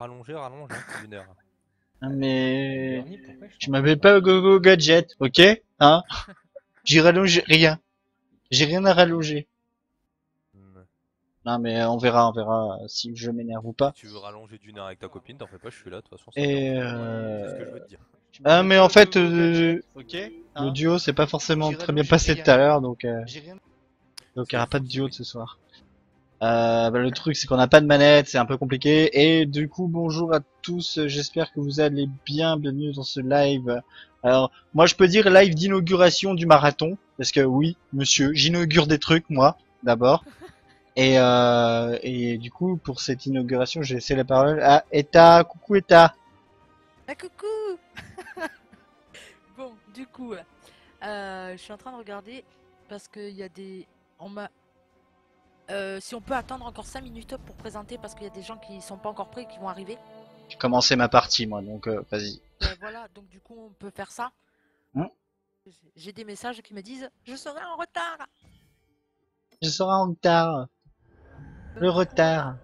Rallongé, rallongé, hein, d'une heure. Ah, mais Bernie, pourquoi je tu t'entends m'avais pas? pas au gogo gadget, ok? Hein? J'ai rallongé rien. J'ai rien à rallonger. Hmm. Non mais on verra si je m'énerve ou Si pas. tu veux rallonger d'une heure avec ta copine, t'en fais pas, je suis là, de toute façon, ça me Et dérange pas. C'est ce que je veux te dire. Tu ah m'avais mais pas en au fait gogo gadget, ok? le Hein? duo c'est pas forcément J'ai très bien rallongé passé rien. tout à l'heure J'ai rien. donc il y C'est aura pas faux, de c'est duo oui. de ce soir. Bah, le truc c'est qu'on n'a pas de manette, c'est un peu compliqué. Et du coup bonjour à tous, j'espère que vous allez bien, bienvenue dans ce live. Alors moi je peux dire live d'inauguration du marathon, parce que oui monsieur, j'inaugure des trucs moi d'abord. Et du coup pour cette inauguration j'ai laissé la parole à Eta, coucou Eta. Ah coucou. Bon, du coup, je suis en train de regarder parce qu'il y a des... On m'a... si on peut attendre encore 5 minutes pour présenter parce qu'il y a des gens qui sont pas encore prêts et qui vont arriver. J'ai commencé ma partie moi donc vas-y. Ben voilà, donc du coup on peut faire ça. Hmm, J'ai des messages qui me disent je serai en retard. je serai en retard. Le Du coup, retard.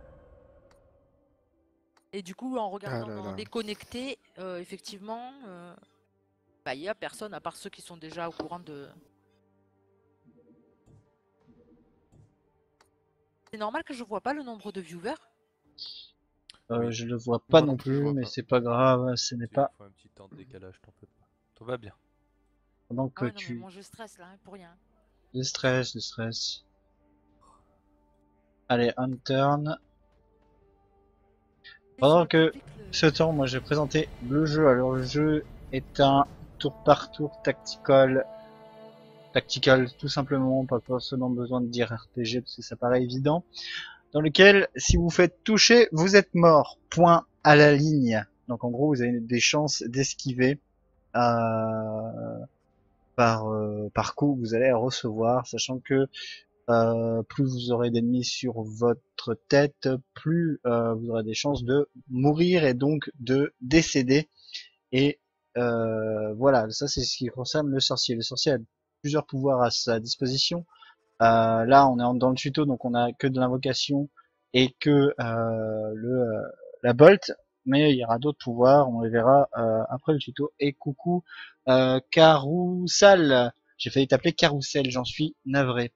et du coup en Ah regardant là dans là. les connectés, effectivement, bah, il y a personne à part ceux qui sont déjà au courant de... C'est normal que je vois pas le nombre de viewers. Oui, Je le vois pas Moi non non plus, je plus vois mais pas. c'est pas grave, ce n'est il pas faut un petit temps de décalage, t'en peux pas. Tout va bien. pendant Ah que ouais non mais tu... moi je stresse là, hein, pour rien. Le stress, le stress. Allez, on turn. Et sur Pendant le que public, ce temps, moi j'ai présenté le jeu. Alors le jeu est un tour par tour tactical. Tactical tout simplement, pas forcément besoin de dire RPG parce que ça paraît évident. Dans lequel, si vous faites toucher, vous êtes mort. Point à la ligne. Donc en gros, vous avez des chances d'esquiver par coup que vous allez recevoir, sachant que plus vous aurez d'ennemis sur votre tête, plus vous aurez des chances de mourir et donc de décéder. Et voilà, ça c'est ce qui concerne le sorcier. Le sorcier a plusieurs pouvoirs à sa disposition. Là, on est dans le tuto, donc on a que de l'invocation et que la bolt, mais il y aura d'autres pouvoirs, on les verra après le tuto. Et coucou Carousel, j'ai failli t'appeler Carousel, j'en suis navré.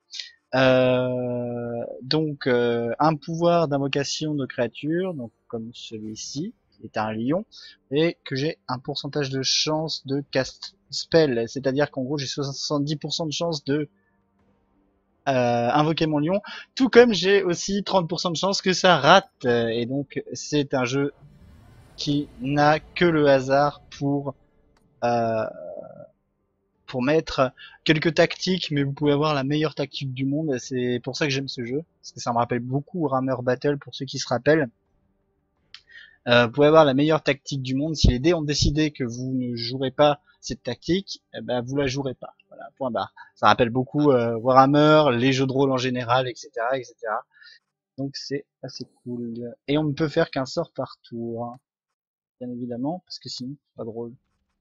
Donc un pouvoir d'invocation de créature, donc comme celui-ci, qui est un lion, et que j'ai un pourcentage de chance de cast spell, c'est-à-dire qu'en gros j'ai 70% de chance de invoquer mon lion, tout comme j'ai aussi 30% de chance que ça rate, et donc c'est un jeu qui n'a que le hasard euh, pour mettre quelques tactiques, mais vous pouvez avoir la meilleure tactique du monde. C'est pour ça que j'aime ce jeu, parce que ça me rappelle beaucoup Warhammer Battle pour ceux qui se rappellent. Vous pouvez avoir la meilleure tactique du monde. Si les dés ont décidé que vous ne jouerez pas cette tactique, eh ben vous la jouerez pas. Voilà, point barre. Ça rappelle beaucoup Warhammer, les jeux de rôle en général, etc., etc. Donc c'est assez cool. Et on ne peut faire qu'un sort par tour, hein, bien évidemment, parce que sinon c'est pas drôle.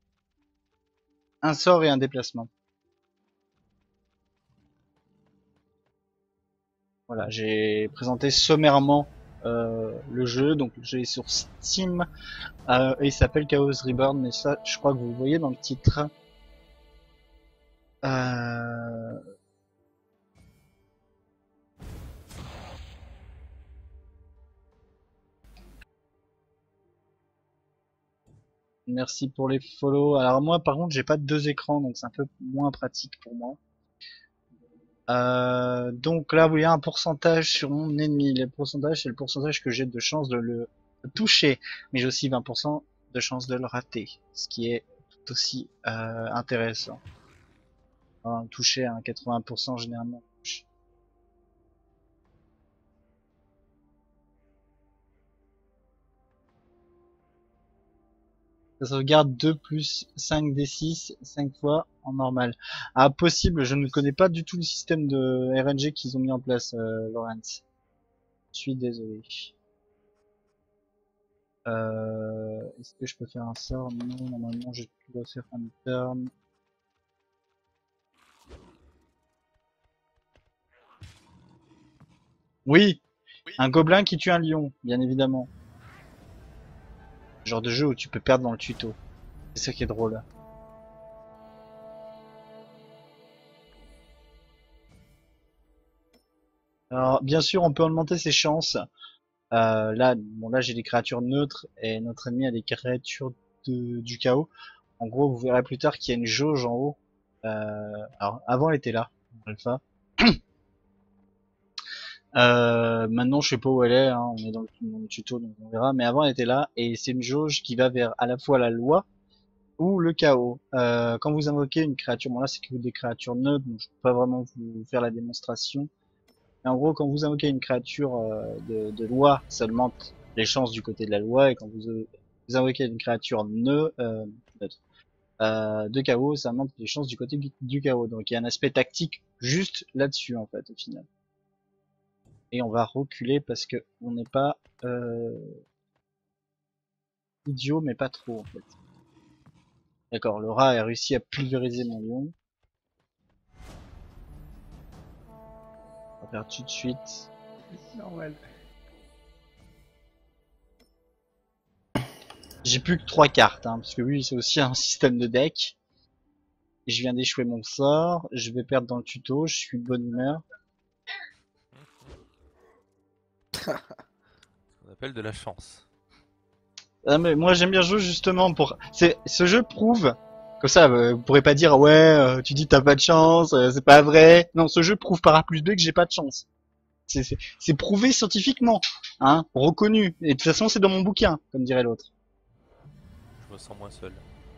Un sort et un déplacement. Voilà, j'ai présenté sommairement le jeu, donc le jeu est sur Steam et il s'appelle Chaos Reborn, mais ça je crois que vous voyez dans le titre. Euh... Merci pour les follow. Alors moi par contre j'ai pas deux écrans donc c'est un peu moins pratique pour moi. Donc là, vous voyez un pourcentage sur mon ennemi. Le pourcentage, c'est le pourcentage que j'ai de chance de le toucher. Mais j'ai aussi 20% de chance de le rater. Ce qui est tout aussi intéressant. Toucher à 80% généralement. Ça sauvegarde 2 plus 5 D6 5 fois en normal. Ah, possible, je ne connais pas du tout le système de RNG qu'ils ont mis en place, Laurence. Je suis désolé. Est-ce que je peux faire un sort? Non, normalement je dois faire un turn. Oui, un gobelin qui tue un lion, bien évidemment. genre de jeu où tu peux perdre dans le tuto. C'est ça qui est drôle. Alors, bien sûr, on peut augmenter ses chances. Là, bon, là, j'ai des créatures neutres et notre ennemi a des créatures du chaos. En gros, vous verrez plus tard qu'il y a une jauge en haut. Alors, avant, elle était là, alpha. Maintenant, je sais pas où elle est. Hein, on est dans le tuto, donc on verra. Mais avant, elle était là et c'est une jauge qui va vers à la fois la loi ou le chaos. Quand vous invoquez une créature, bon là, c'est que des créatures neutres, donc je peux pas vraiment vous faire la démonstration. Et en gros, quand vous invoquez une créature de loi, ça augmente les chances du côté de la loi, et quand vous invoquez une créature neutre, de chaos, ça augmente les chances du côté du chaos. Donc il y a un aspect tactique juste là-dessus en fait au final. Et on va reculer parce que on n'est pas idiot, mais pas trop en fait. D'accord, le rat a réussi à pulvériser mon lion. On va faire tout de suite. Normal. J'ai plus que 3 cartes, hein, parce que oui, c'est aussi un système de deck. Je viens d'échouer mon sort, je vais perdre dans le tuto, je suis de bonne humeur. On appelle de la chance. Ah, mais moi j'aime bien jouer justement pour... Ce jeu prouve, comme ça vous pourrez pas dire ouais, tu dis t'as pas de chance, c'est pas vrai. Non, ce jeu prouve par A plus B que j'ai pas de chance. C'est prouvé scientifiquement, hein, reconnu. Et de toute façon c'est dans mon bouquin, comme dirait l'autre. Je me sens moins seul.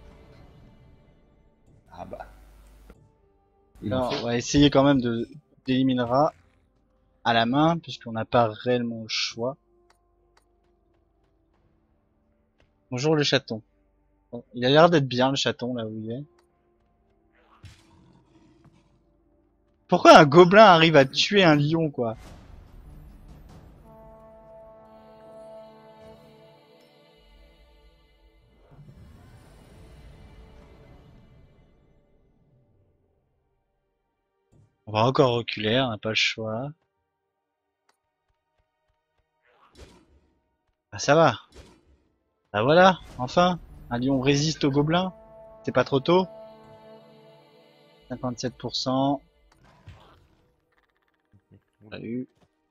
Ah bah. Alors, on va essayer quand même d'éliminer le rat à la main, puisqu'on n'a pas réellement le choix. Bonjour le chaton. Bon, il a l'air d'être bien le chaton là où il est. Pourquoi un gobelin arrive à tuer un lion quoi? On va encore reculer, on n'a pas le choix. Ah ça va. Ah voilà, enfin, un lion résiste au gobelin. C'est pas trop tôt. 57%. On a eu.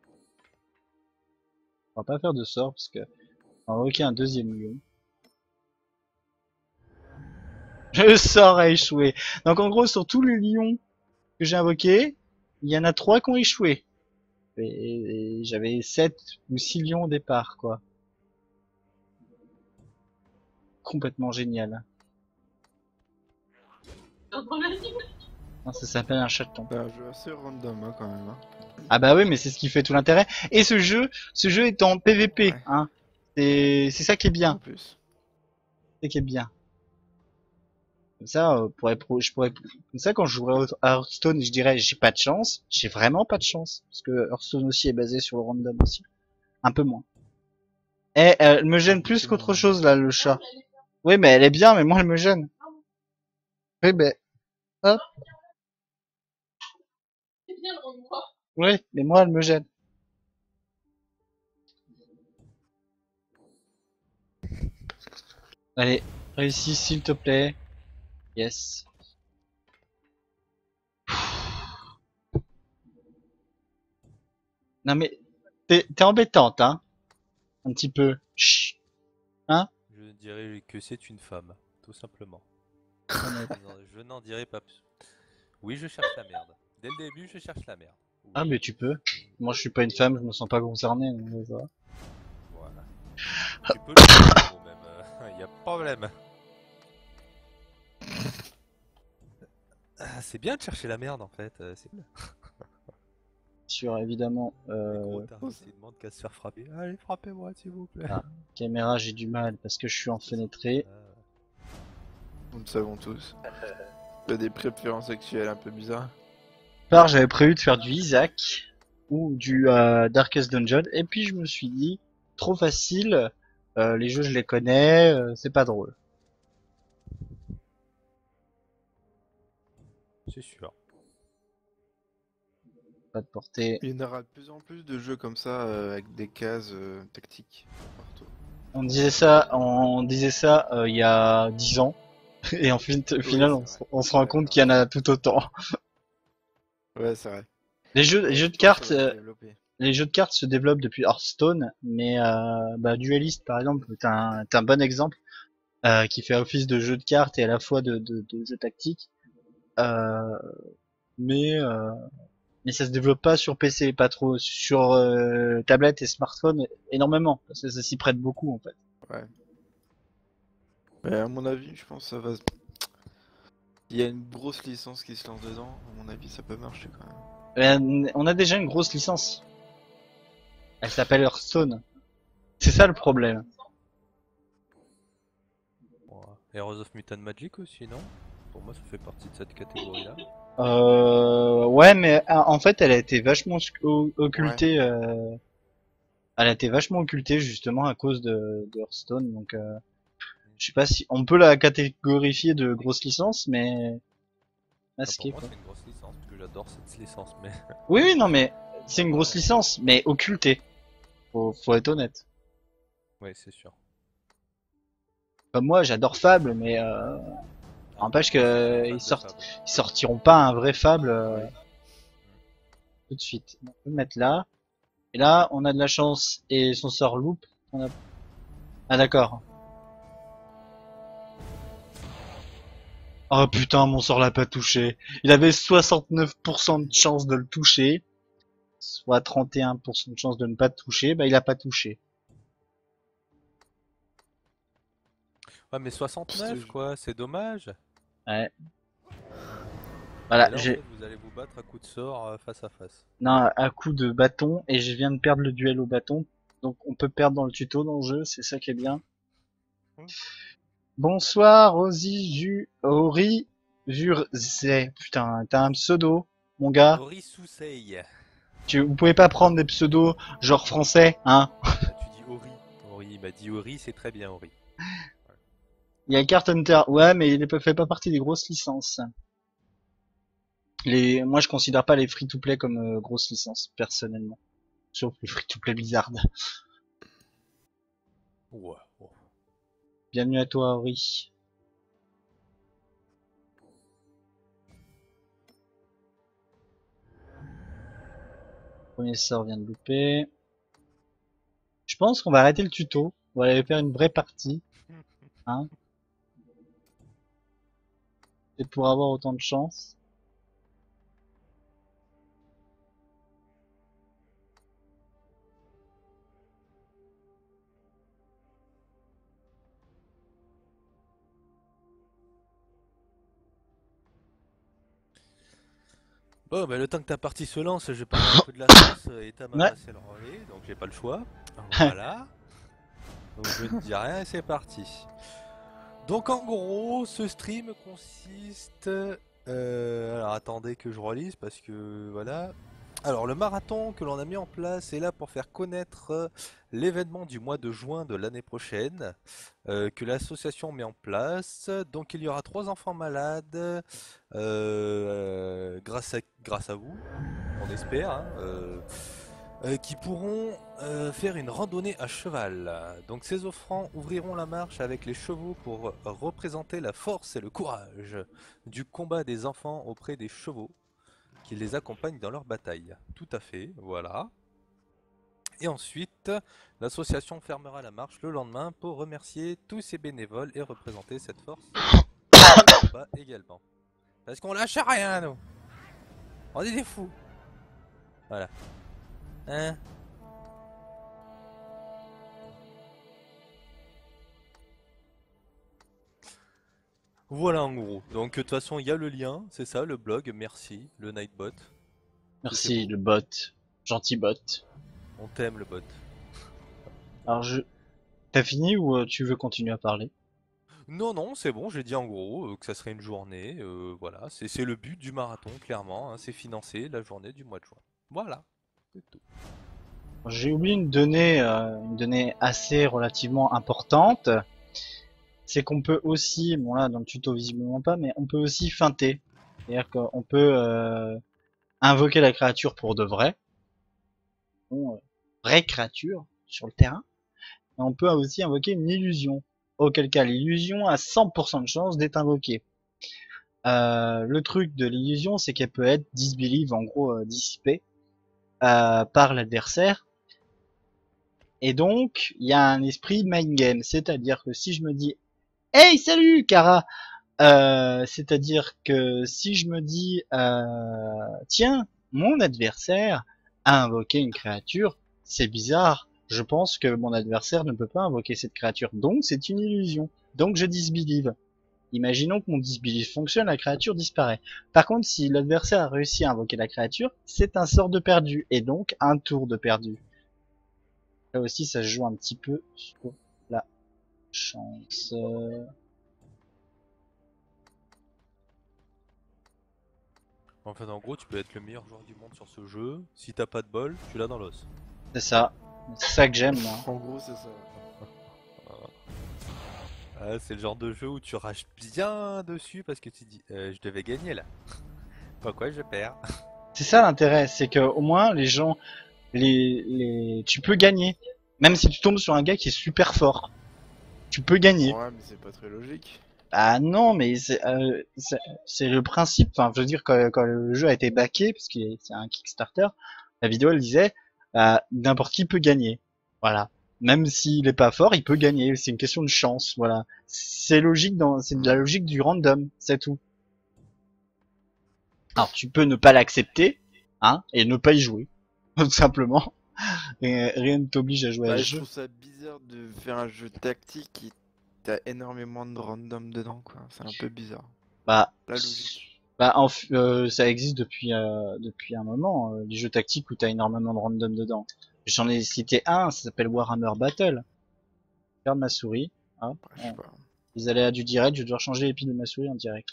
On va pas faire de sort parce que on va invoquer un deuxième lion. Le sort a échoué. Donc en gros sur tous les lions que j'ai invoqués, il y en a 3 qui ont échoué. Et j'avais 7 ou 6 lions au départ quoi. Complètement génial. Non, ça s'appelle un chaton. C'est un jeu assez random hein, quand même. Hein. Ah bah oui, mais c'est ce qui fait tout l'intérêt. Et ce jeu est en PVP, Ouais. hein. C'est ça qui est En bien, plus. c'est qui est bien. Comme ça, je pourrais, comme ça quand je jouerai à Hearthstone, je dirais j'ai pas de chance, j'ai vraiment pas de chance, parce que Hearthstone aussi est basé sur le random aussi, un peu moins. Et elle me gêne plus qu'autre chose là, le chat. Oui, mais elle est bien, mais moi elle me gêne. Oui, ben, hop. Oui, mais moi elle me gêne. Allez, réussis s'il te plaît. Yes. Non mais, t'es embêtante, hein. Un petit peu. Chut. Hein? Je dirais que c'est une femme, tout simplement. Honnête. Non, je n'en dirai pas plus. Oui, je cherche la merde. Dès le début, je cherche la merde. Oui, Ah mais tu peux. Moi je suis pas une femme, je me sens pas concerné. Donc, voilà. voilà. Tu peux le faire même, y a pas de problème. Ah, c'est bien de chercher la merde en fait, c'est bien. Sur évidemment Les gros tarés, ils demandent qu'à se faire frapper. Allez, frappez-moi s'il vous plaît. Ah. caméra, j'ai du mal parce que je suis enfenêtré. Nous le savons tous. Il y a des préférences sexuelles un peu bizarres. Part, j'avais prévu de faire du Isaac ou du Darkest Dungeon et puis je me suis dit trop facile. Les jeux je les connais, c'est pas drôle. C'est sûr. Pas de portée. Il y en aura de plus en plus de jeux comme ça avec des cases tactiques partout. on disait ça il y a 10 ans. Et en fait, au Oui, final, c'est vrai. on se rend compte qu'il y en a tout autant. Ouais, c'est vrai. Les jeux de Je pense que cartes, ça va se développer. les jeux de cartes se développent depuis Hearthstone, mais bah, Duelist par exemple, t'as un bon exemple qui fait office de jeu de cartes et à la fois de jeu tactique. Euh, mais euh, mais ça se développe pas sur PC, pas trop sur tablette et smartphone énormément, parce que ça s'y prête beaucoup en fait. Ouais. Mais à mon avis, je pense que ça va. Il y a une grosse licence qui se lance dedans. À mon avis, ça peut marcher quand même. On a déjà une grosse licence. Elle s'appelle Hearthstone. C'est ça le problème. Voilà. Heroes of Mutant Magic aussi, non? Pour moi, ça fait partie de cette catégorie-là. Ouais, mais en fait, elle a été vachement Ouais. occultée. Elle a été vachement occultée justement à cause de Hearthstone. Donc, je sais pas si on peut la catégorifier de grosse licence, mais Ah, pour masquée moi, quoi. c'est une grosse licence, parce que j'adore cette licence, mais... Oui, oui, non, mais c'est une grosse licence, mais occultée. Faut être honnête. Ouais, c'est sûr. Comme moi, j'adore Fable, mais Ah, n'empêche moi aussi, je suis un que fan de Fable. ils sortiront pas un vrai Fable Oui. tout de suite. On peut le mettre là. Et là, on a de la chance et son sort loupe. Ah d'accord. Oh putain, mon sort l'a pas touché. Il avait 69% de chance de le toucher, soit 31% de chance de ne pas toucher. Bah il a pas touché. Ouais, mais 69, quoi, c'est dommage. Ouais. Et Voilà, là, en fait, vous allez vous battre à coups de sort face à face. non, à coup de bâton et je viens de perdre le duel au bâton. Donc on peut perdre dans le tuto dans le jeu, c'est ça qui est bien. Hmm. Bonsoir Ori Vurzé. Putain, t'as un pseudo, mon gars. Ori Sousei. Vous pouvez pas prendre des pseudos genre français, hein. Ah, tu dis Ori. Ori, il m'a dit Ori, c'est très bien, Ori. Il y a Card Hunter, ouais, mais il ne fait pas partie des grosses licences. Moi, je considère pas les free-to-play comme grosses licences, personnellement. Sauf les free-to-play Blizzard. Ouais, ouais. Bienvenue à toi, Ori. Premier sort vient de louper. Je pense qu'on va arrêter le tuto. On va aller faire une vraie partie, hein. Peut-être pour avoir autant de chance. Bon, bah, le temps que ta partie se lance, je vais parler un peu de la sauce. Eta m'a Ouais. passé le relais, donc j'ai pas le choix. Voilà. Donc je ne dis rien et c'est parti. Donc en gros, ce stream consiste... alors attendez que je relise parce que voilà. Alors le marathon que l'on a mis en place est là pour faire connaître l'événement du mois de juin de l'année prochaine que l'association met en place. Donc il y aura 3 enfants malades grâce à vous, on espère, hein, qui pourront faire une randonnée à cheval. Donc ces offrants ouvriront la marche avec les chevaux pour représenter la force et le courage du combat des enfants auprès des chevaux qui les accompagnent dans leur bataille. Tout à fait, voilà. Et ensuite, l'association fermera la marche le lendemain pour remercier tous ces bénévoles et représenter cette force de combat également. Parce qu'on lâche rien, nous. On est des fous. Voilà. Hein? Voilà en gros. Donc de toute façon, il y a le lien, c'est ça, le blog, merci, le Nightbot. Merci, le bot. Gentil bot. On t'aime le bot. Alors t'as fini ou tu veux continuer à parler? Non, non, c'est bon, j'ai dit en gros que ça serait une journée, voilà, c'est le but du marathon, clairement, hein, c'est financer la journée du mois de juin. Voilà, c'est tout. J'ai oublié une donnée assez relativement importante. C'est qu'on peut aussi, bon là dans le tuto visiblement pas, mais on peut aussi feinter. C'est-à-dire qu'on peut invoquer la créature pour de vrai. Bon, vraie créature sur le terrain. on peut aussi invoquer une illusion. Auquel cas l'illusion a 100% de chance d'être invoquée. Le truc de l'illusion, c'est qu'elle peut être disbelieve, en gros dissipée par l'adversaire. Et donc, il y a un esprit mind game, c'est-à-dire que si je me dis « Hey, salut, Kara !» c'est-à-dire que si je me dis tiens, mon adversaire a invoqué une créature, c'est bizarre, je pense que mon adversaire ne peut pas invoquer cette créature, donc c'est une illusion, donc je disbelieve. Imaginons que mon disbelief fonctionne, la créature disparaît. Par contre, si l'adversaire a réussi à invoquer la créature, c'est un sort de perdu, et donc un tour de perdu. Là aussi, ça se joue un petit peu sur la chance. En fait, en gros, tu peux être le meilleur joueur du monde sur ce jeu. Si t'as pas de bol, tu l'as dans l'os. C'est ça que j'aime, moi. En gros, c'est ça. Ah, c'est le genre de jeu où tu rages bien dessus parce que tu dis je devais gagner là. Pourquoi je perds? C'est ça l'intérêt, c'est que au moins les gens, tu peux gagner, même si tu tombes sur un gars qui est super fort, tu peux gagner. Ouais, mais c'est pas très logique. Ah non, mais c'est le principe. Enfin, je veux dire quand le jeu a été backé, parce que c'est un Kickstarter, la vidéo elle disait n'importe qui peut gagner. Voilà. Même s'il est pas fort, il peut gagner. C'est une question de chance. Voilà. C'est logique c'est de la logique du random, c'est tout. Alors tu peux ne pas l'accepter, hein, et ne pas y jouer, tout simplement. Et rien ne t'oblige à jouer à Bah, ce je jeu. trouve ça bizarre de faire un jeu tactique qui t'as énormément de random dedans, quoi. C'est un peu bizarre. Bah, La logique. ça existe depuis un moment, les jeux tactiques où t'as énormément de random dedans. J'en ai cité un, ça s'appelle Warhammer Battle. Regarde ma souris. Hop, Ouais, je sais pas. les aléas du direct, je vais devoir changer les piles de ma souris en direct.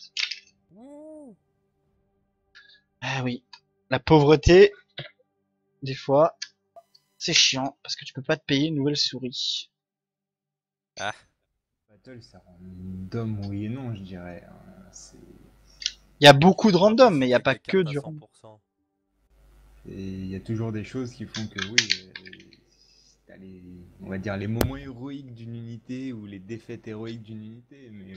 Ah oui, la pauvreté, des fois, c'est chiant, parce que tu peux pas te payer une nouvelle souris. Ah, Battle, ça random, oui et non, je dirais. Il y a beaucoup de random, mais il si n'y a t'as pas tes que cartes à du random. 100%. Il y a toujours des choses qui font que, oui, t'as on va dire les moments héroïques d'une unité ou les défaites héroïques d'une unité, mais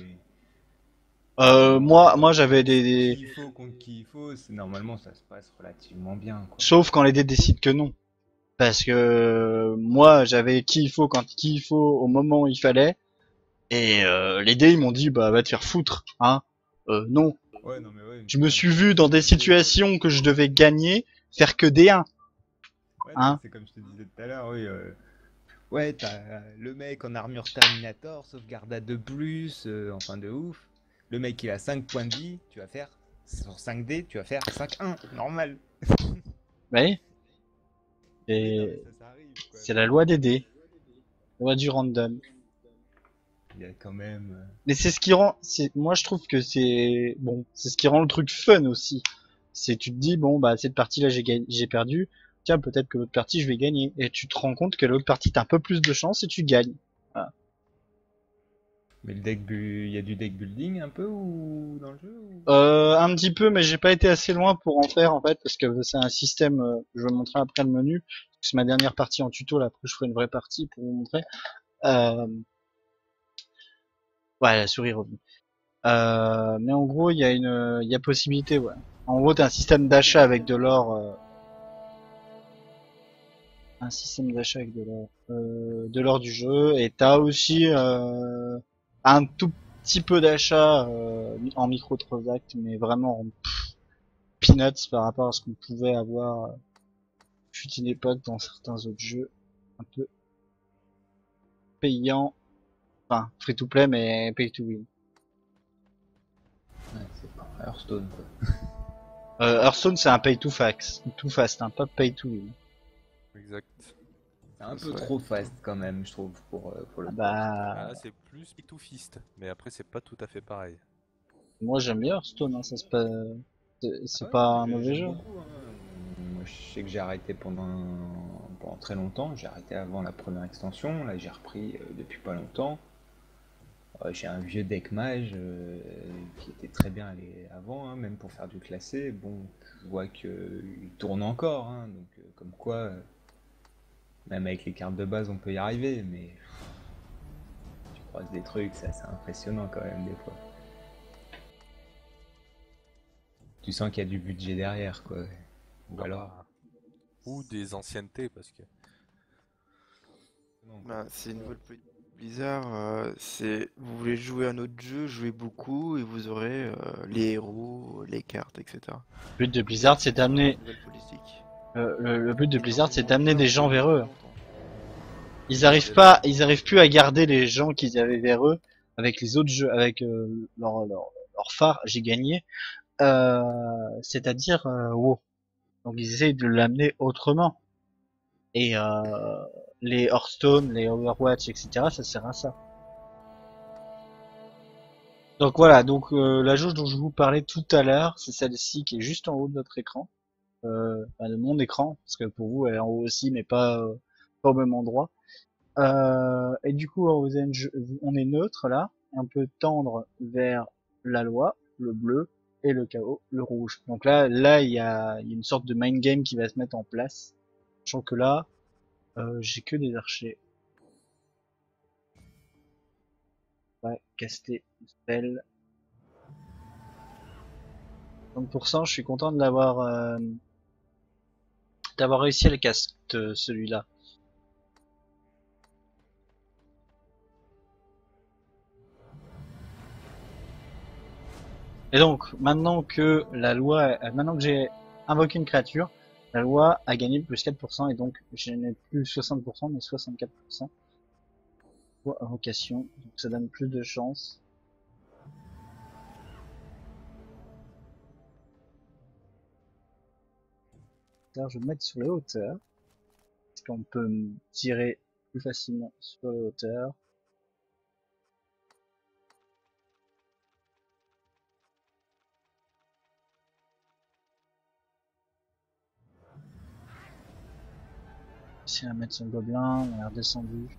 Moi j'avais qui il faut contre qui il faut, normalement ça se passe relativement bien, quoi. sauf quand les dés décident que non. Parce que moi j'avais qui il faut quand qui il faut au moment où il fallait, et les dés ils m'ont dit bah va te faire foutre, hein. Non. Ouais, non, mais ouais, Je me suis vu dans des situations que je devais gagner, faire que des 1. Ouais, non, Hein. c'est comme je te disais tout à l'heure, oui. Ouais, t'as le mec en armure Terminator, sauvegarde à 2+, enfin de ouf. Le mec il a 5 points de vie, tu vas faire sur 5 dés, tu vas faire 5-1, normal. Oui. Oui, non, Et mais ça arrive, quoi. c'est la loi des dés, loi du random. Il y a quand même. Mais c'est ce qui rend, moi je trouve que c'est bon, c'est ce qui rend le truc fun aussi. C'est tu te dis bon bah cette partie là j'ai perdu, tiens peut-être que l'autre partie je vais gagner, et tu te rends compte que l'autre partie t'as un peu plus de chance et tu gagnes. Voilà. Mais il y a du deck building un peu ou dans le jeu Un petit peu, mais j'ai pas été assez loin pour en faire en fait parce que c'est un système. Je vais montrer après le menu. C'est ma dernière partie en tuto là. Après je ferai une vraie partie pour vous montrer. Euh... Ouais, la souris est revenue. Mais en gros, il y a possibilité, ouais. En gros, t'as un système d'achat avec de l'or. Un système d'achat avec de l'or du jeu, et t'as aussi un tout petit peu d'achat en microtransacts, mais vraiment peanuts par rapport à ce qu'on pouvait avoir fut une époque dans certains autres jeux un peu payants, enfin free to play mais pay to win. Ouais, c'est pas Hearthstone quoi. Hearthstone c'est un pay to fast, hein, pas pay to win. exact. C'est un C'est peu vrai. trop fast quand même, je trouve, pour le Ah coup. bah Ah, c'est plus to fist, mais après c'est pas tout à fait pareil. moi j'aime bien Hearthstone, hein, ça c'est Ah ouais, pas non, un mauvais j'aime jeu. beaucoup, hein. Moi, je sais que j'ai arrêté pendant très longtemps. J'ai arrêté avant la première extension. Là, j'ai repris depuis pas longtemps. J'ai un vieux deck mage qui était très bien allé avant, hein, même pour faire du classé. Bon, je vois qu'il tourne encore, hein, donc comme quoi Même avec les cartes de base, on peut y arriver, mais tu croises des trucs, c'est assez impressionnant quand même des fois. Tu sens qu'il y a du budget derrière, quoi. Ou alors. Ou des anciennetés, parce que. Non, Bah, c'est une nouvelle politique Blizzard. C'est vous voulez jouer à un autre jeu, jouez beaucoup et vous aurez les héros, les cartes, etc. Le but de Blizzard, c'est d'amener. Nouvelle politique. Le but de Blizzard, c'est Énormément de d'amener des cartes gens vers depuis eux. longtemps. Ils arrivent plus à garder les gens qu'ils avaient vers eux avec les autres jeux, avec leur phare. J'ai gagné. C'est-à-dire WoW. Donc ils essayent de l'amener autrement. Et les Hearthstone, les Overwatch, etc. Ça sert à ça. Donc voilà, donc la jauge dont je vous parlais tout à l'heure, c'est celle-ci qui est juste en haut de votre écran, enfin de mon écran, parce que pour vous elle est en haut aussi, mais pas au même endroit. Et du coup, on est neutre là, un peu tendre vers la loi, le bleu, et le chaos, le rouge. Donc là, il y a une sorte de mind game qui va se mettre en place. Sachant que là, j'ai que des archers. Ouais, caster spell. 30%, je suis content de d'avoir réussi à le cast celui-là. Et donc, maintenant que j'ai invoqué une créature, la loi a gagné plus 4% et donc je n'ai plus 60% mais 64% pour invocation. Donc ça donne plus de chance. Alors je vais me mettre sur les hauteurs. Parce qu'on peut tirer plus facilement sur les hauteurs. Essayer de mettre son gobelin, on est redescendu.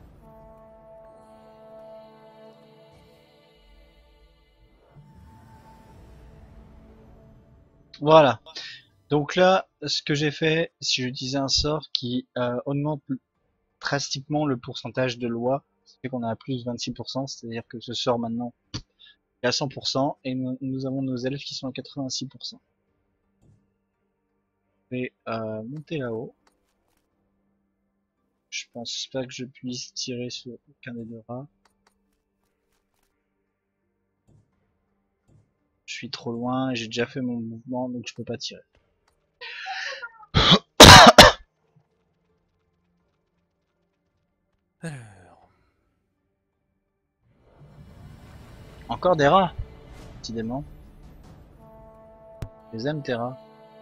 Voilà. Donc là, ce que j'ai fait, si j'utilisais un sort qui augmente drastiquement le pourcentage de loi, ça fait qu'on est à plus 26%, c'est-à-dire que ce sort maintenant est à 100% et nous avons nos elfes qui sont à 86%. Je vais monter là-haut. Je pense pas que je puisse tirer sur aucun des deux rats. Je suis trop loin et j'ai déjà fait mon mouvement donc je peux pas tirer. Alors, Encore des rats, décidément. Je les aime tes rats.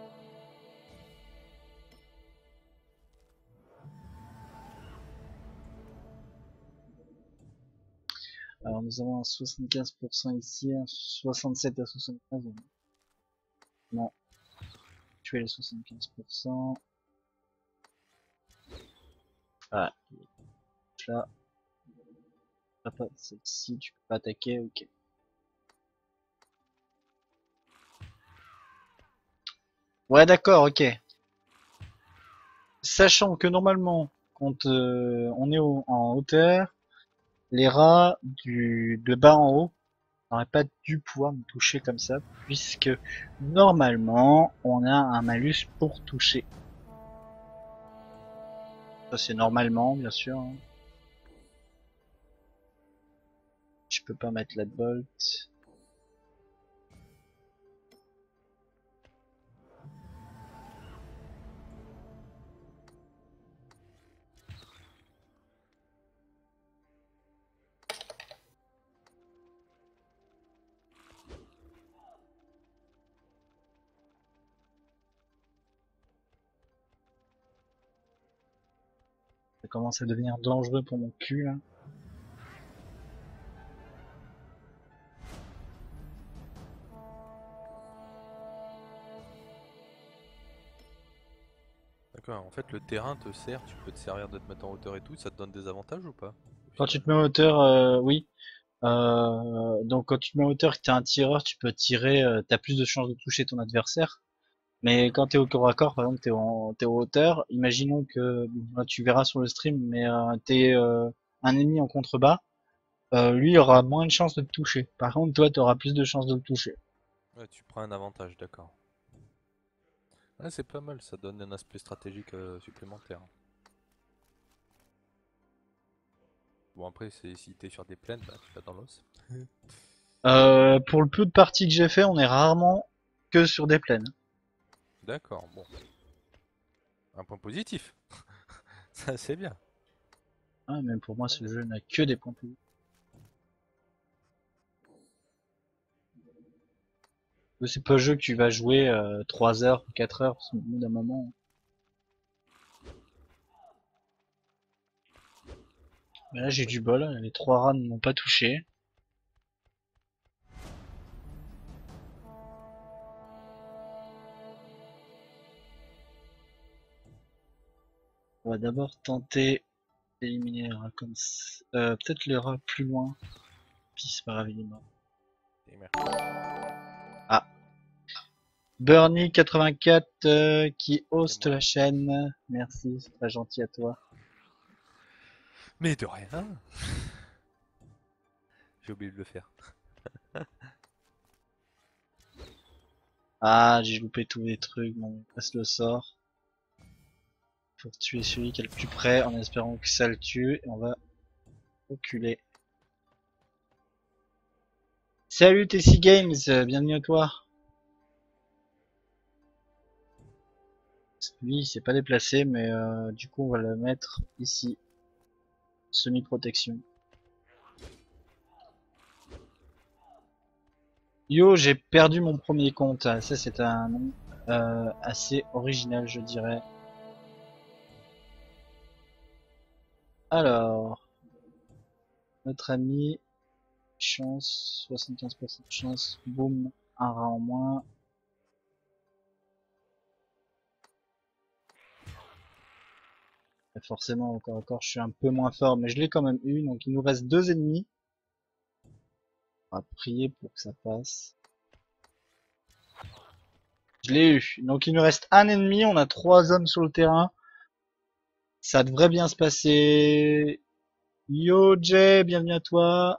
Alors nous avons un 75% ici, un 67 à 75. Non, tuer les 75%. Ah, là. Pas celle-ci, tu peux pas attaquer, ok. Ouais, d'accord, ok. Sachant que normalement, quand on est en hauteur, les rats de bas en haut n'auraient pas dû pouvoir me toucher comme ça, puisque normalement, on a un malus pour toucher. Ça c'est normalement, bien sûr. Hein. Je peux pas mettre la bolt. Ça commence à devenir dangereux pour mon cul là. d'accord, en fait le terrain te sert, tu peux te servir de te mettre en hauteur et tout, ça te donne des avantages ou pas? Au Quand tu final te mets en hauteur, oui. Donc quand tu te mets en hauteur et que t'es un tireur, tu peux tirer, t'as plus de chances de toucher ton adversaire. Mais quand t'es au corps à corps, par exemple, t'es en hauteur, imaginons que, bon, tu verras sur le stream, mais t'es un ennemi en contrebas, lui aura moins de chances de te toucher. Par contre, toi, t'auras plus de chances de le toucher. Ouais, tu prends un avantage, d'accord. Ouais, c'est pas mal, ça donne un aspect stratégique supplémentaire. Bon, après, si t'es sur des plaines, bah, tu vas dans l'os. Pour le peu de parties que j'ai fait, on est rarement que sur des plaines. D'accord, bon. Un point positif. Ça, c'est bien. Ah, même pour moi, ce jeu n'a que des points positifs. C'est pas un jeu que tu vas jouer 3 heures, 4 heures, au bout d'un moment. Mais là, j'ai du bol, les 3 rats ne m'ont pas touché. On va d'abord tenter d'éliminer les rats comme ça. Peut-être les rats plus loin. Puis c'est pas grave, il est mort. Et merde. Ah. Bernie84 qui hoste C'est moi. la chaîne. Merci, c'est très gentil à toi. Mais de rien. J'ai oublié de le faire. Ah, j'ai loupé tous les trucs. Bon, il passe le sort. Pour tuer celui qui est le plus près en espérant que ça le tue. Et on va reculer. Salut TC Games, bienvenue à toi. Lui, il s'est pas déplacé, mais du coup, on va le mettre ici. Semi-protection. Yo, j'ai perdu mon premier compte. Ça, c'est un nom assez original, je dirais. Alors, notre ami, chance, 75% de chance, boum, un rat en moins. Et forcément, encore, je suis un peu moins fort, mais je l'ai quand même eu, donc il nous reste 2 ennemis. On va prier pour que ça passe. Je l'ai eu. Donc il nous reste un ennemi, on a 3 hommes sur le terrain. Ça devrait bien se passer. Yo Jay, bienvenue à toi.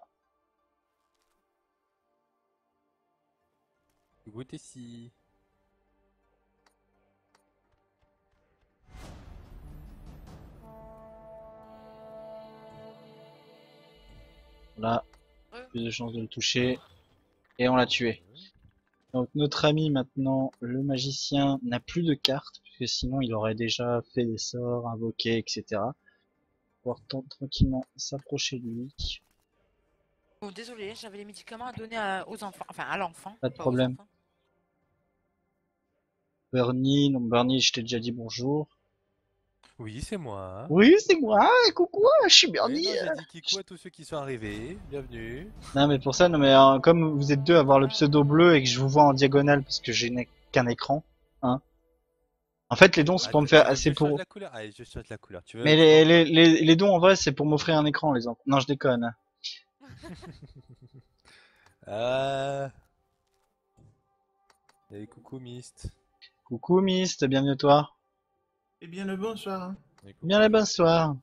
Goûtez si. Là, plus de chances de le toucher. Et on l'a tué. Donc notre ami maintenant, le magicien, n'a plus de cartes, puisque sinon il aurait déjà fait des sorts, invoqué, etc. Pouvoir tranquillement s'approcher de lui. Oh, désolé, j'avais les médicaments à donner aux enfants, enfin à l'enfant. Pas de pas aux problème. enfants. Bernie, donc Bernie, je t'ai déjà dit bonjour. Oui, c'est moi. Oui, c'est moi, coucou, je suis Oui, Bernie. non, j'ai dit kikou à tous ceux qui sont arrivés. Bienvenue. Non mais pour ça, non mais comme vous êtes deux à avoir le pseudo bleu et que je vous vois en diagonale parce que j'ai qu'un écran, hein. En fait, les dons c'est pour me faire, c'est Je change pour. la couleur. Allez, je change la couleur. Tu veux Mais les dons en vrai c'est pour m'offrir un écran les enfants. Non, je déconne. Ah. Et coucou Mist. Coucou Mist, bienvenue à toi. Eh bien le bonsoir. Hein. Et coucou. Bien le bonsoir.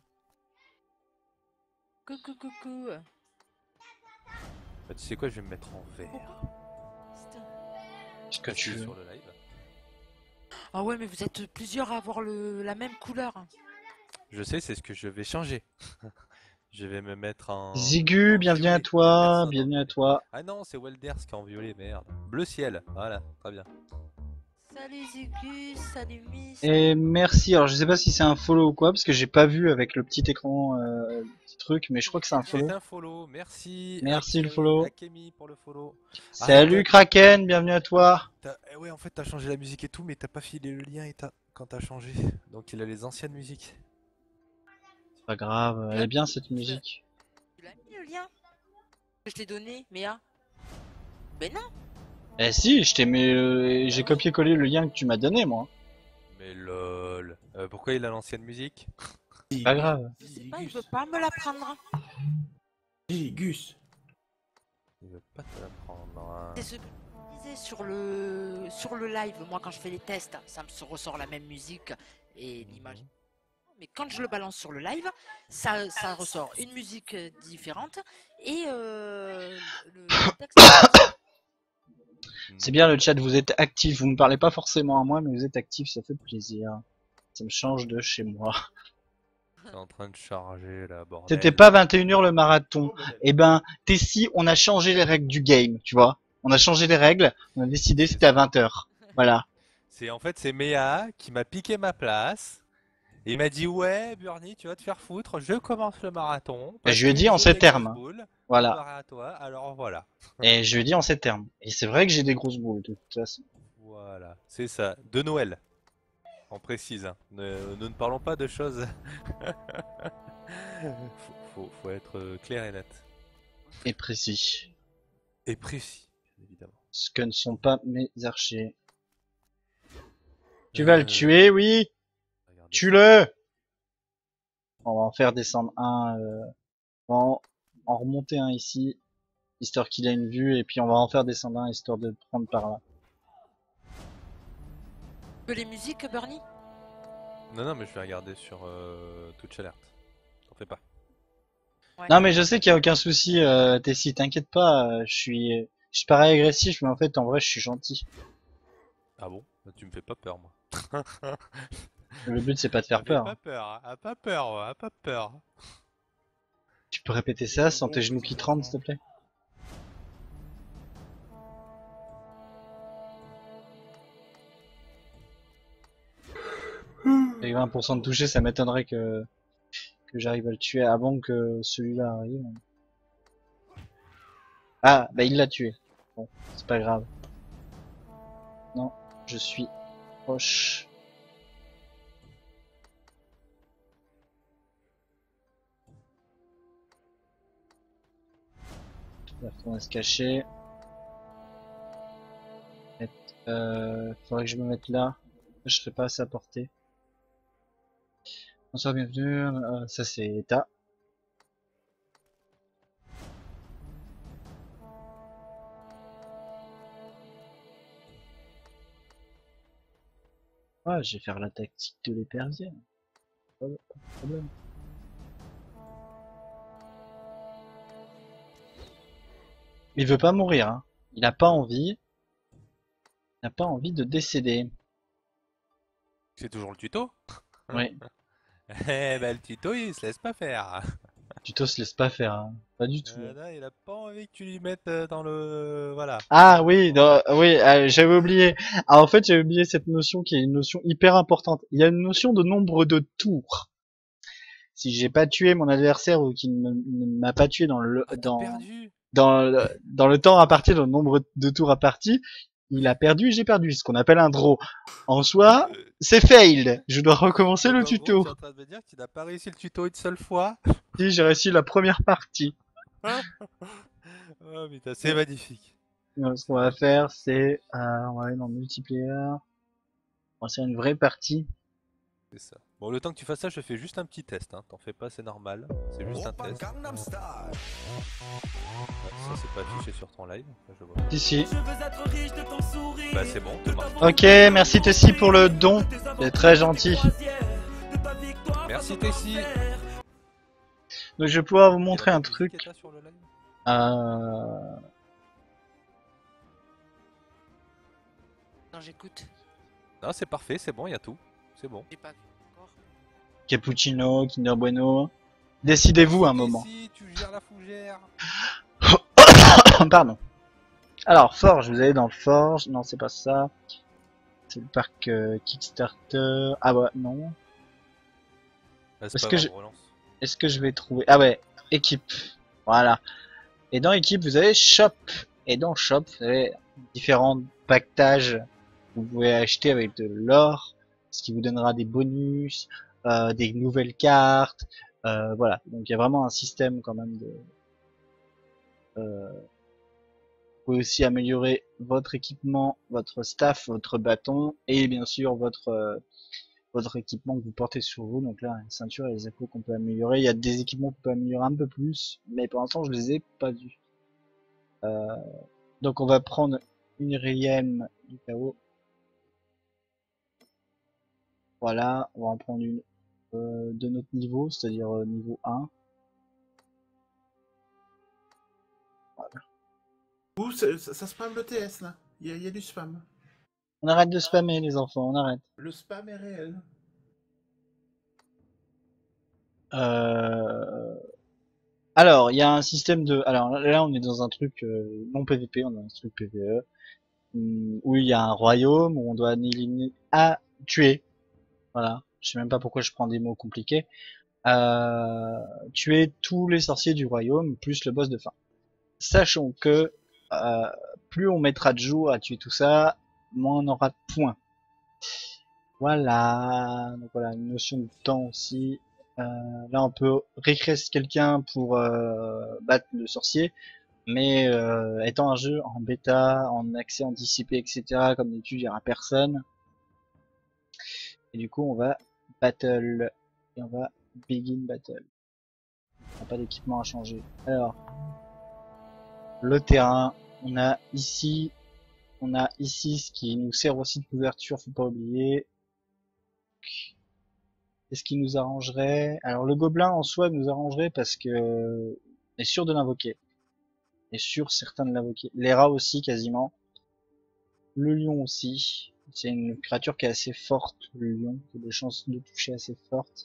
Coucou, coucou. Bah, tu sais quoi, je vais me mettre en vert. Putain. Ce que tu veux. Sur le live. Ah ouais, mais vous êtes plusieurs à avoir la même couleur. Je sais, c'est ce que je vais changer. Je vais me mettre en. Zigu, en bienvenue à violet. toi, Personne en bienvenue à violet. toi. Ah non, c'est Welders qui est en violet, merde. Bleu ciel, voilà, très bien. Salut Zégus, salut Miss. Et merci. Alors je sais pas si c'est un follow ou quoi parce que j'ai pas vu avec le petit écran, le petit truc, mais je crois que c'est un follow. C'est un follow, merci. Merci le follow. Akemi pour le follow. Salut Kraken, bienvenue à toi. Ouais, en fait, t'as changé la musique et tout, mais t'as pas filé le lien quand t'as changé. Donc il a les anciennes musiques. C'est pas grave, elle est bien cette musique. Tu l'as mis le lien? Je t'ai donné, Méa. Mais non. Eh si, je t'ai mis, j'ai copié-collé le lien que tu m'as donné moi. Mais lol. Pourquoi il a l'ancienne musique? C'est pas grave. Je sais pas, il veut pas me la prendre. Hey, Gus. Il veut pas te la prendre. Hein. C'est ce que je disais sur le live, moi quand je fais les tests, ça me ressort la même musique et l'image. Mais quand je le balance sur le live, ça ressort une musique différente et le texte. C'est bien le chat, vous êtes actif, vous me parlez pas forcément à moi, mais vous êtes actif, ça fait plaisir. Ça me change de chez moi. C'est en train de charger là, bordel. C'était pas 21h le marathon. Eh ben, Tessie, on a changé les règles du game, tu vois. On a changé les règles, on a décidé c'était à 20h. Voilà. En fait, c'est Méa qui m'a piqué ma place. Et il m'a dit ouais, Bernie, tu vas te faire foutre, je commence le marathon. Et je lui ai dit en ces termes. Voilà. À toi, alors voilà. Et je lui ai dit en ces termes. Et c'est vrai que j'ai des grosses boules de toute façon. Voilà, c'est ça. De Noël. On précise. Hein. Nous ne parlons pas de choses. faut être clair et net. Et précis. Et précis, bien évidemment. Ce que ne sont pas mes archers. Tu vas le tuer, oui. Tue-le. On va en faire descendre un. On va en remonter un ici, histoire qu'il ait une vue, et puis on va en faire descendre un, histoire de prendre par là. Les musiques, Bernie? Non, mais je vais regarder sur Twitch Alert. T'en fais pas. Ouais. Non, mais je sais qu'il y a aucun souci, Tessie, t'inquiète pas. Je suis pareil agressif, mais en fait, en vrai, je suis gentil. Ah bon? Tu me fais pas peur, moi. Le but, c'est pas de faire peur. Pas peur, hein. Pas peur, ouais, pas peur. Tu peux répéter ça sans tes genoux qui tremblent, s'il te plaît? Avec 20% de toucher, ça m'étonnerait que j'arrive à le tuer avant que celui-là arrive. Ah, bah il l'a tué. Bon, c'est pas grave. Non, je suis proche. Il va retourner se cacher. Faudrait que je me mette là. Je serai pas à sa portée. Bonsoir, bienvenue. Ça c'est Eta. Ouais, je vais faire la tactique de l'épervier. Pas de problème. Il veut pas mourir, hein. Il a pas envie. Il n'a pas envie de décéder. C'est toujours le tuto? Oui. Eh ben, le tuto, il se laisse pas faire. Tuto se laisse pas faire, hein. Pas du tout. Là, il a pas envie que tu lui mettes dans le... Voilà. Ah oui, oui, j'avais oublié. Ah, en fait, j'avais oublié cette notion qui est une notion hyper importante. Il y a une notion de nombre de tours. Si j'ai pas tué mon adversaire ou qu'il ne m'a pas tué dans le Perdu. dans le temps imparti, dans le nombre de tours impartis, il a perdu et j'ai perdu, ce qu'on appelle un draw. En soi, c'est failed. Je dois recommencer le tuto. Tu es en train de me dire que tu n'as pas réussi le tuto une seule fois? Si, j'ai réussi la première partie. Oh putain, c'est magnifique. Donc, ce qu'on va faire, c'est on va aller dans multiplayer. On va faire une vraie partie. C'est ça. Bon, le temps que tu fasses ça, je fais juste un petit test. Hein. T'en fais pas, c'est normal. C'est juste un test. Ouais, ça, c'est pas affiché sur ton live. Je vois. Ici. Bah, c'est bon, t'es marqué. Ok, merci Tessie pour le don. C'est très gentil. Merci Tessie. Donc, je vais pouvoir vous montrer Il y a un pas de truc. musique, Eta, sur le live Non, j'écoute. Non, c'est parfait, c'est bon, il y a tout. C'est bon. J'ai pas vu encore. Cappuccino, Kinder Bueno. Décidez-vous un moment. Tessie, tu gères la fougère. Pardon. Alors, Forge, vous allez dans le Forge. Non, c'est pas ça. C'est le parc Kickstarter. Ah ouais, non. Bah, Est-ce c'est que pas je- grave, relance. Est-ce que je vais trouver... Ah ouais, équipe. Voilà. Et dans équipe, vous avez Shop. Et dans Shop, vous avez différents pactages que vous pouvez acheter avec de l'or, ce qui vous donnera des bonus, des nouvelles cartes. Voilà. Donc il y a vraiment un système quand même de... Vous pouvez aussi améliorer votre équipement, votre staff, votre bâton et bien sûr votre équipement que vous portez sur vous. Donc là, une ceinture et les épaules qu'on peut améliorer. Il y a des équipements qu'on peut améliorer un peu plus, mais pour l'instant, je les ai pas vus. Donc on va prendre une Riem du chaos. Voilà, on va en prendre une de notre niveau, c'est-à-dire niveau 1. Ouh, ça spam le TS là. Il y a du spam. On arrête de spammer les enfants, on arrête. Le spam est réel. Alors, il y a un système de... Alors là, on est dans un truc non PVP, on est dans un truc PVE, où il y a un royaume, où on doit éliminer... Ah, tuer. Voilà, je sais même pas pourquoi je prends des mots compliqués. Tuer tous les sorciers du royaume, plus le boss de fin. Sachons que plus on mettra de jours à tuer tout ça, moins on aura de points. Voilà, donc voilà, une notion de temps aussi. Là, on peut recrest quelqu'un pour battre le sorcier, mais étant un jeu en bêta, en accès anticipé, etc., comme d'habitude, il n'y aura personne. Et du coup, on va battle. Et on va begin battle. On n'a pas d'équipement à changer. Alors, le terrain, on a ici ce qui nous sert aussi de couverture, faut pas oublier. Qu'est-ce qui nous arrangerait? Alors le gobelin en soi nous arrangerait parce que on est sûr de l'invoquer. On est sûr certain de l'invoquer. Les rats aussi quasiment. Le lion aussi. C'est une créature qui est assez forte, le lion, qui a des chances de toucher assez fortes.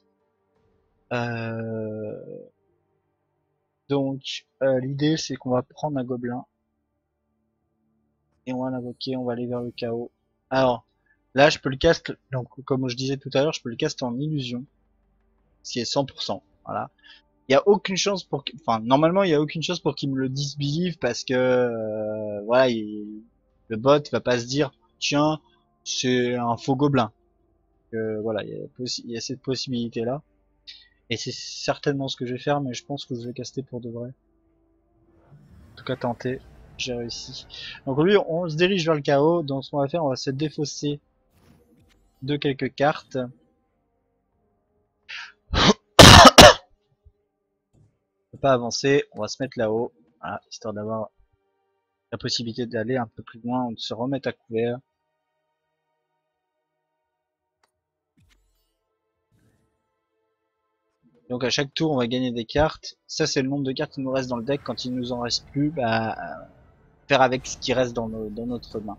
Donc l'idée c'est qu'on va prendre un gobelin et on va l'invoquer, on va aller vers le chaos. Alors là je peux le cast, donc comme je disais tout à l'heure, je peux le cast en illusion, ce qui est 100%. Voilà. Il y a aucune chance pour, enfin normalement il y a aucune chance pour qu'il me le disbelieve parce que voilà, le bot va pas se dire tiens c'est un faux gobelin. Voilà, il y a cette possibilité là. Et c'est certainement ce que je vais faire, mais je pense que je vais caster pour de vrai. En tout cas tenter, j'ai réussi. Donc lui on se dirige vers le chaos, donc ce qu'on va faire, on va se défausser de quelques cartes. On peut pas avancer, on va se mettre là-haut, voilà, histoire d'avoir la possibilité d'aller un peu plus loin, de se remettre à couvert. Donc à chaque tour on va gagner des cartes. Ça c'est le nombre de cartes qui nous reste dans le deck. Quand il nous en reste plus, bah faire avec ce qui reste dans notre main.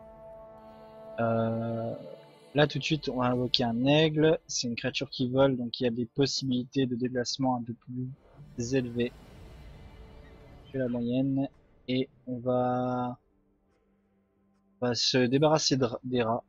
Là tout de suite on va invoquer un aigle. C'est une créature qui vole, donc il y a des possibilités de déplacement un peu plus élevées que la moyenne. Et on va se débarrasser des rats.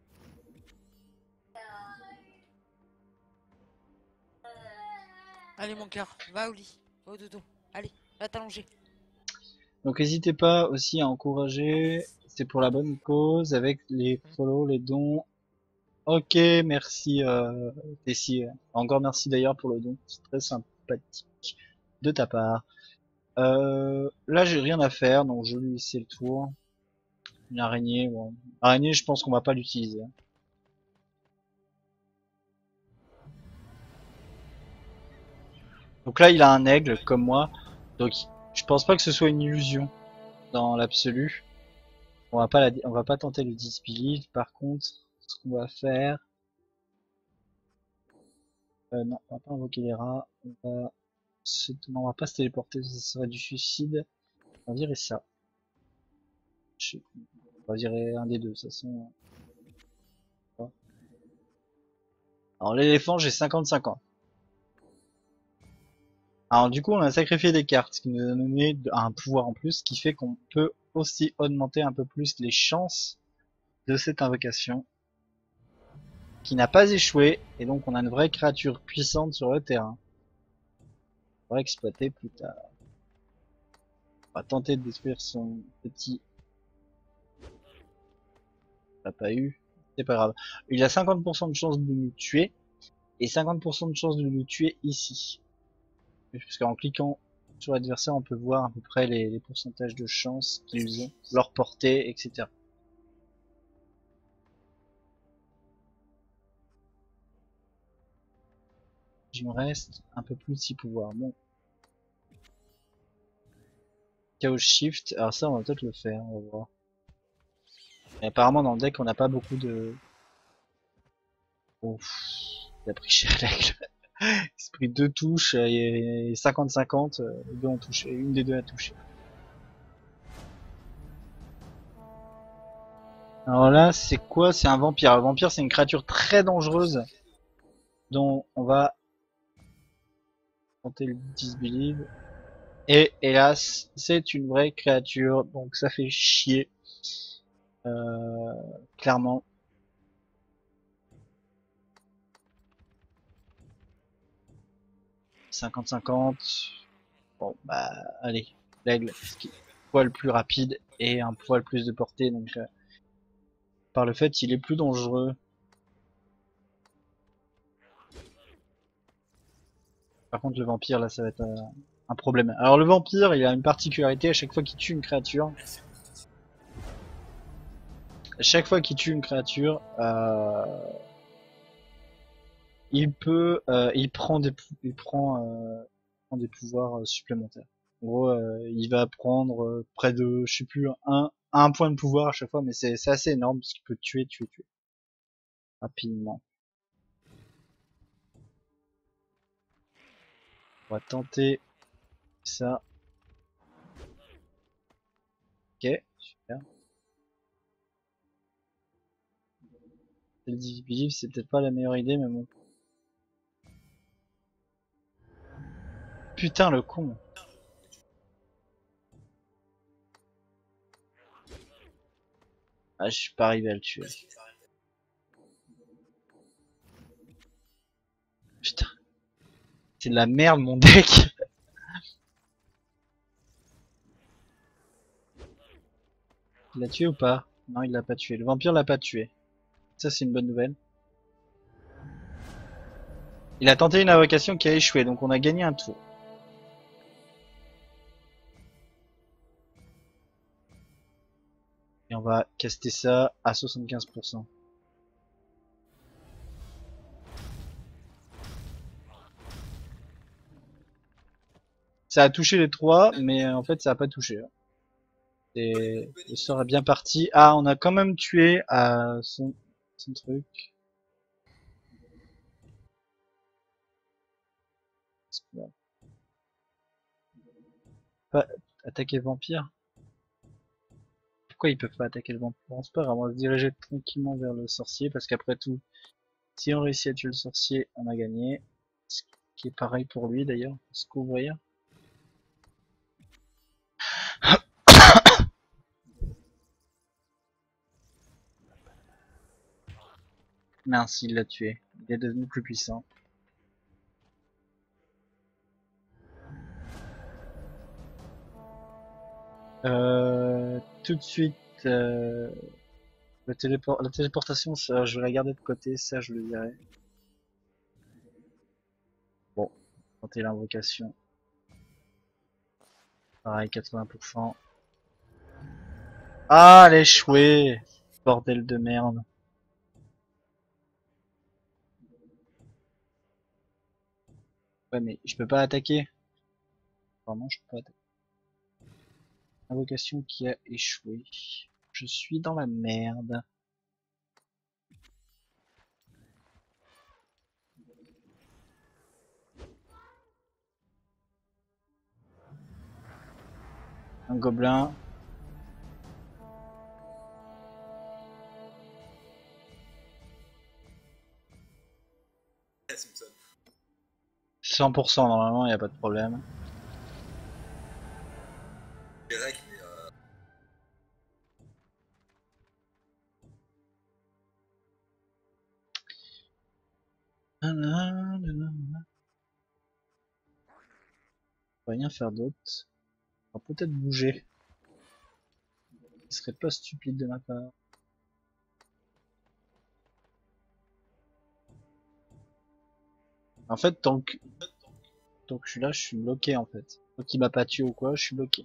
Allez mon cœur, va au lit, va au dodo. Allez, va t'allonger. Donc n'hésitez pas aussi à encourager, c'est pour la bonne cause, avec les follow, les dons. Ok, merci Tessie. Encore merci d'ailleurs pour le don, c'est très sympathique de ta part. Là j'ai rien à faire, donc je vais lui laisser le tour. Une araignée, bon. Araignée je pense qu'on va pas l'utiliser. Donc là il a un aigle comme moi, donc je pense pas que ce soit une illusion dans l'absolu. On va pas tenter le disbelief. Par contre, ce qu'on va faire, non, on va pas invoquer les rats. Non, on va pas se téléporter, ça serait du suicide. On va virer ça. On va virer un des deux, de toute façon. Alors l'éléphant, j'ai 50-50. Alors du coup, on a sacrifié des cartes, ce qui nous a donné un pouvoir en plus, ce qui fait qu'on peut aussi augmenter un peu plus les chances de cette invocation, qui n'a pas échoué, et donc on a une vraie créature puissante sur le terrain. On va exploiter plus tard. On va tenter de détruire son petit... On l'a pas eu, c'est pas grave. Il a 50% de chance de nous tuer, et 50% de chance de nous tuer ici. Parce qu'en cliquant sur l'adversaire, on peut voir à peu près les pourcentages de chance qu'ils ont, leur portée, etc. Il me reste un peu plus de 6 pouvoirs. Bon. Chaos Shift, alors ça on va peut-être le faire, on va voir. Et apparemment dans le deck on n'a pas beaucoup de... Ouf, il a pris cher l'aigle. Il s'est pris 2 touches et 50-50, les deux ont touché, une des deux a touché. Alors là, c'est quoi? C'est un vampire. Le vampire, c'est une créature très dangereuse dont on va tenter le disbelieve. Et hélas, c'est une vraie créature, donc ça fait chier. Clairement. « 50-50. Bon, bah, allez. L'aigle, ce qui est un poil plus rapide et un poil plus de portée, donc par le fait, il est plus dangereux. Par contre, le vampire, là, ça va être un problème. Alors, le vampire, il a une particularité à chaque fois qu'il tue une créature. À chaque fois qu'il tue une créature, il prend des pouvoirs supplémentaires. En gros, il va prendre près de, je sais plus, un point de pouvoir à chaque fois, mais c'est assez énorme parce qu'il peut tuer rapidement. On va tenter ça. Ok, super. Le disbelieve, c'est peut-être pas la meilleure idée, mais bon. Putain, le con. Ah, je suis pas arrivé à le tuer. Putain. C'est de la merde, mon deck. Il l'a tué ou pas? Non, il l'a pas tué. Le vampire l'a pas tué. Ça, c'est une bonne nouvelle. Il a tenté une invocation qui a échoué, donc on a gagné un tour. Et on va caster ça à 75%. Ça a touché les trois, mais en fait ça a pas touché. Et le sort est bien parti. Ah, on a quand même tué son truc. Pas attaquer le vampire. Pourquoi ils peuvent pas attaquer le vampire? C'est pas grave, on va se diriger tranquillement vers le sorcier parce qu'après tout, si on réussit à tuer le sorcier, on a gagné. Ce qui est pareil pour lui d'ailleurs, se couvrir. Mince, il l'a tué. Il est devenu plus puissant. Tout de suite, la téléportation, ça, je vais la garder de côté, ça je le dirai. Bon, tenter l'invocation. Pareil, 80%. Ah, elle a échoué! Bordel de merde. Ouais, mais je peux pas attaquer. Vraiment, je peux pas attaquer. Invocation qui a échoué. Je suis dans la merde. Un gobelin. Simpson. 100% normalement, il n'y a pas de problème. Direct, On va rien faire d'autre. On va peut-être bouger. Ce serait pas stupide de ma part. En fait, tant que je suis là, je suis bloqué en fait. Tant qu'il m'a pas tué ou quoi, je suis bloqué.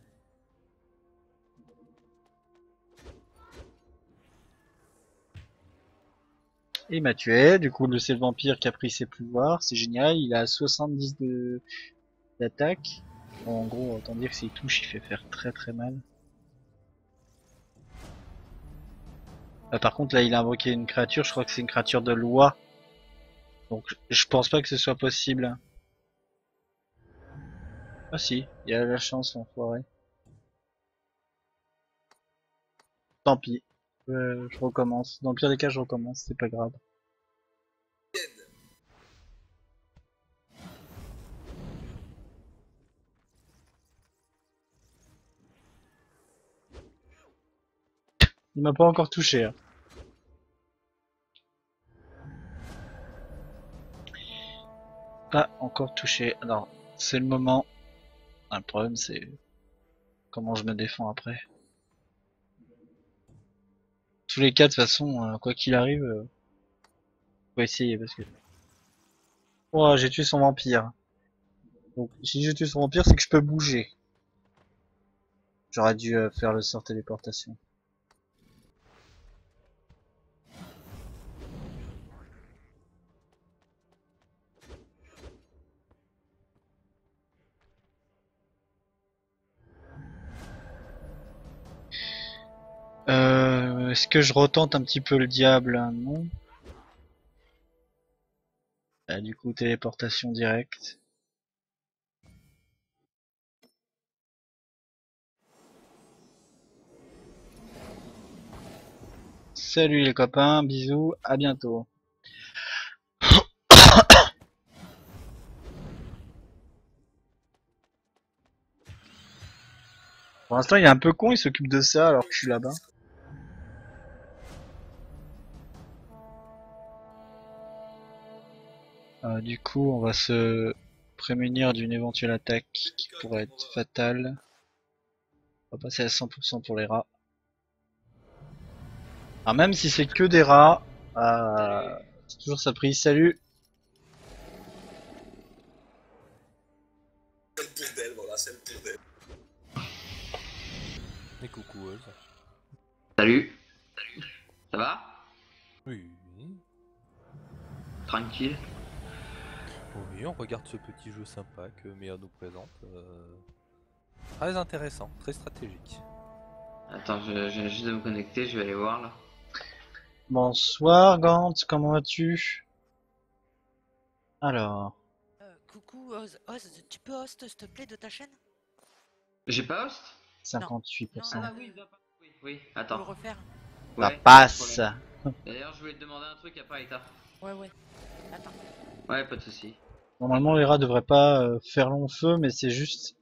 Et il m'a tué, du coup c'est le vampire qui a pris ses pouvoirs, c'est génial, il a 70 d'attaque. Bon, en gros, autant dire que s'il touche, il fait faire très très mal. Par contre, là, il a invoqué une créature. Je crois que c'est une créature de loi. Donc, je pense pas que ce soit possible. Ah si, il y a la chance, l'enfoiré. Tant pis. Je recommence. Dans le pire des cas, je recommence. C'est pas grave. Il m'a pas encore touché. Hein. Pas encore touché. Alors, c'est le moment. Ah, le problème, c'est comment je me défends après. Tous les cas, de toute façon, quoi qu'il arrive, faut essayer parce que. Oh, j'ai tué son vampire. Donc, si j'ai tué son vampire, c'est que je peux bouger. J'aurais dû faire le sort téléportation. Est-ce que je retente un petit peu le diable? Non. Ah, du coup, téléportation directe. Salut les copains, bisous, à bientôt. Pour l'instant, il est un peu con, il s'occupe de ça alors que je suis là-bas. Du coup, on va se prémunir d'une éventuelle attaque qui pourrait être fatale. On va passer à 100% pour les rats. Alors même si c'est que des rats, c'est toujours ça prise. Salut. C'est le bordel, voilà, c'est le bordel. Et coucou Oz. Salut. Ça va? Oui. Tranquille. Oui, on regarde ce petit jeu sympa que Mia nous présente. Très intéressant, très stratégique. Attends, je viens juste de me connecter, je vais aller voir là. Bonsoir Gantz, comment vas-tu? Alors, Coucou Oz, tu peux host s'il te plaît de ta chaîne? J'ai pas host? 58%. Ah oui, oui, oui, Tu peux le attends. refaire? Ça Ouais, passe. pas de problème. D'ailleurs, je voulais te demander un truc après, Aïta. Ouais. Attends. Ouais, pas de soucis. Normalement, les rats devraient pas faire long feu, mais c'est juste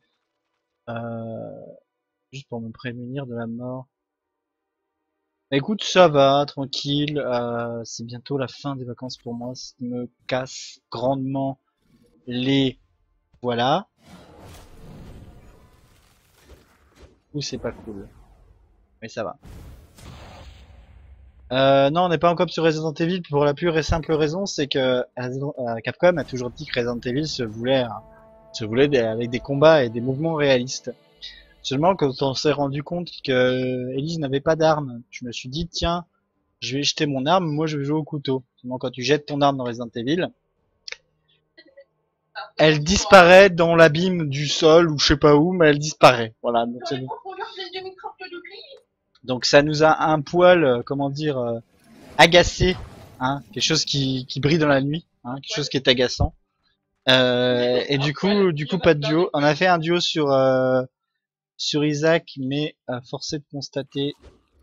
pour me prémunir de la mort. Écoute, ça va, tranquille. C'est bientôt la fin des vacances pour moi, ce qui me casse grandement les voilà. Ou c'est pas cool, mais ça va. Non, on n'est pas encore sur Resident Evil pour la pure et simple raison, c'est que Capcom a toujours dit que Resident Evil se voulait avec des combats et des mouvements réalistes. Seulement quand on s'est rendu compte que Elise n'avait pas d'arme, je me suis dit tiens, je vais jeter mon arme, moi je vais jouer au couteau. Seulement quand tu jettes ton arme dans Resident Evil, elle disparaît dans l'abîme du sol ou je sais pas où, mais elle disparaît. Voilà, donc ça nous a un poil, comment dire, agacé, hein, quelque chose qui brille dans la nuit, hein, quelque chose qui est agaçant. Et du coup pas de duo. On a fait un duo sur Isaac, mais forcé de constater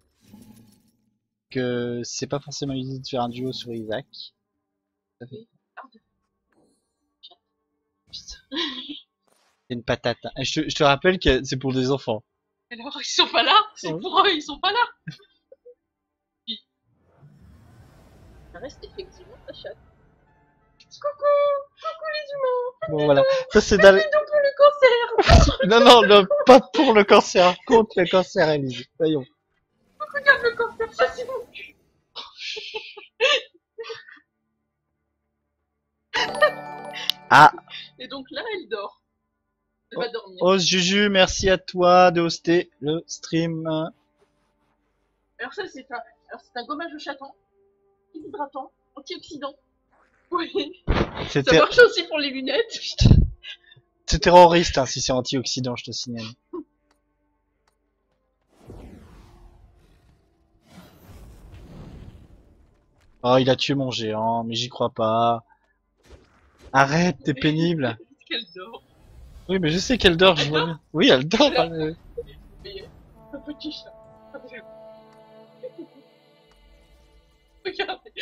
que c'est pas forcément easy de faire un duo sur Isaac. Ça fait... C'est une patate. Hein. Je te rappelle que c'est pour des enfants. Alors ils sont pas là, c'est pour eux, ils sont pas là. Ça reste effectivement ta chatte. Coucou les humains. Bon voilà, ça c'est dans donc pour le cancer. non, pas pour le cancer, contre le cancer, Elise. Voyons. Regarde le cancer, ça c'est mon cul. Ah. Et donc là, elle dort. Elle va dormir. Oh Juju, merci à toi de hoster le stream. Alors ça c'est un gommage au chaton, hydratant, antioxydant. Oui. Ça marche aussi pour les lunettes. C'est terroriste hein, si c'est antioxydant, je te signale. Oh, il a tué mon géant, mais j'y crois pas. Arrête, t'es pénible. Qu'elle dort. Oui, mais je sais qu'elle dort, je Elle vois dort bien. Oui, elle dort. Mais, un petit chat. Regardez.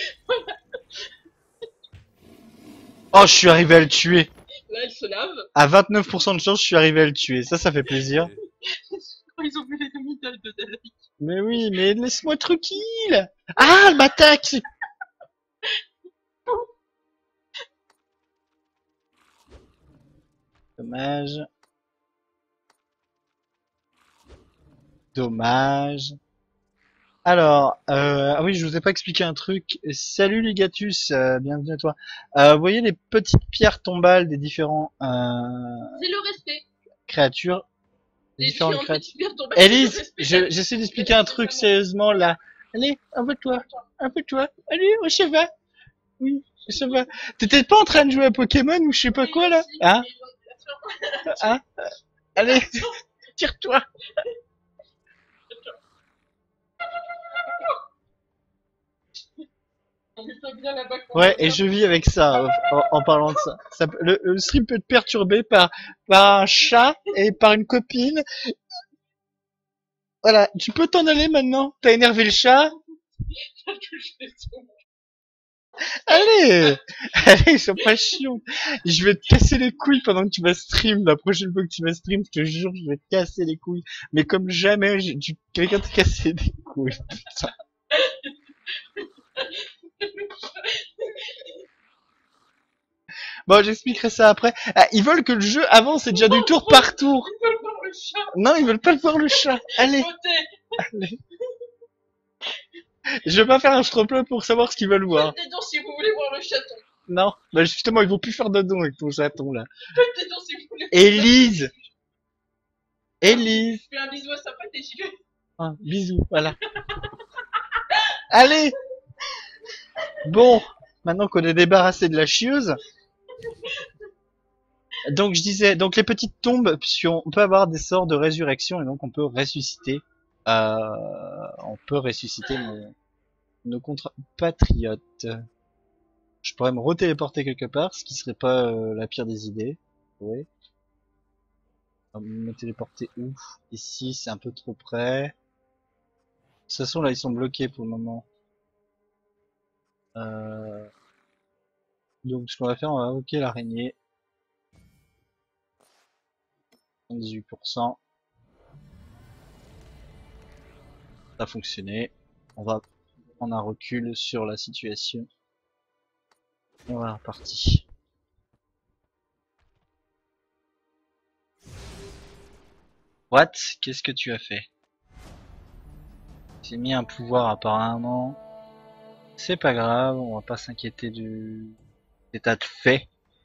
Oh, je suis arrivé à le tuer. Là, elle se lave. À 29% de chance, je suis arrivé à le tuer. Ça fait plaisir. Quand ils ont vu les demi-dalles de Dalek. Mais oui, mais laisse-moi tranquille. Ah, elle m'attaque. Dommage. Dommage. Alors, ah oui, je vous ai pas expliqué un truc. Salut Ligatus, bienvenue à toi. Vous voyez les petites pierres tombales des différents C'est le respect. créatures, Les différentes différentes créatures. petites pierres tombales, c'est le Élise, respect. j'essaie d'expliquer un truc sérieusement là. Allez, un peu toi, Allez, au cheval. Oui, au cheval. T'étais pas en train de jouer à Pokémon ou je sais pas quoi là, hein? Hein? Allez, tire-toi. Ouais, et je vis avec ça, en parlant de ça. Le stream peut être perturbé par un chat et par une copine. Voilà, tu peux t'en aller maintenant. T'as énervé le chat. Allez, allez, ils sont pas chiants. Je vais te casser les couilles pendant que tu vas stream. La prochaine fois que tu vas stream, je te jure, je vais te casser les couilles. Mais comme jamais, quelqu'un t'a cassé des couilles. Putain. Bon, j'expliquerai ça après. Ah, ils veulent que le jeu avance, c'est déjà du tour par tour. Ils veulent voir le chat. Non, ils veulent pas le voir le chat. Allez. Allez. Je vais pas faire un stroplan pour savoir ce qu'ils veulent voir. Faites des dons si vous voulez voir le chaton. Non, bah justement, ils vont plus faire de dons avec ton chaton là. Faites des dons si vous voulez. Élise. Élise. Je fais un bisou à sa pote et j'y vais. Ah, bisous, voilà. Allez. Bon, maintenant qu'on est débarrassé de la chieuse. Donc je disais, donc les petites tombes, on peut avoir des sorts de résurrection et donc on peut ressusciter. On peut ressusciter nos compatriotes. Je pourrais me retéléporter quelque part, ce qui serait pas la pire des idées. Oui. Me téléporter où? Ici, c'est un peu trop près. De toute façon, là, ils sont bloqués pour le moment. Donc, ce qu'on va faire, on va invoquer l'araignée. 18%. Ça a fonctionné. On va prendre un recul sur la situation. Et on va repartir. What? Qu'est-ce que tu as fait? J'ai mis un pouvoir apparemment. C'est pas grave, on va pas s'inquiéter du état de fait.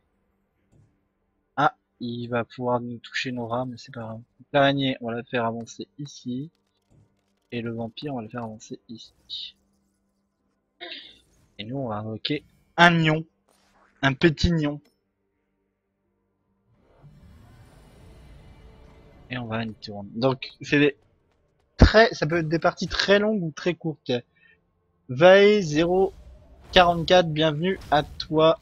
Ah, il va pouvoir nous toucher nos rats, mais c'est pas grave. L'araignée, on va la faire avancer ici. Et le vampire, on va le faire avancer ici. Et nous, on va invoquer un nion. Un petit nion. Et on va une tourne. Donc, c'est ça peut être des parties très longues ou très courtes. Vae 044, bienvenue à toi.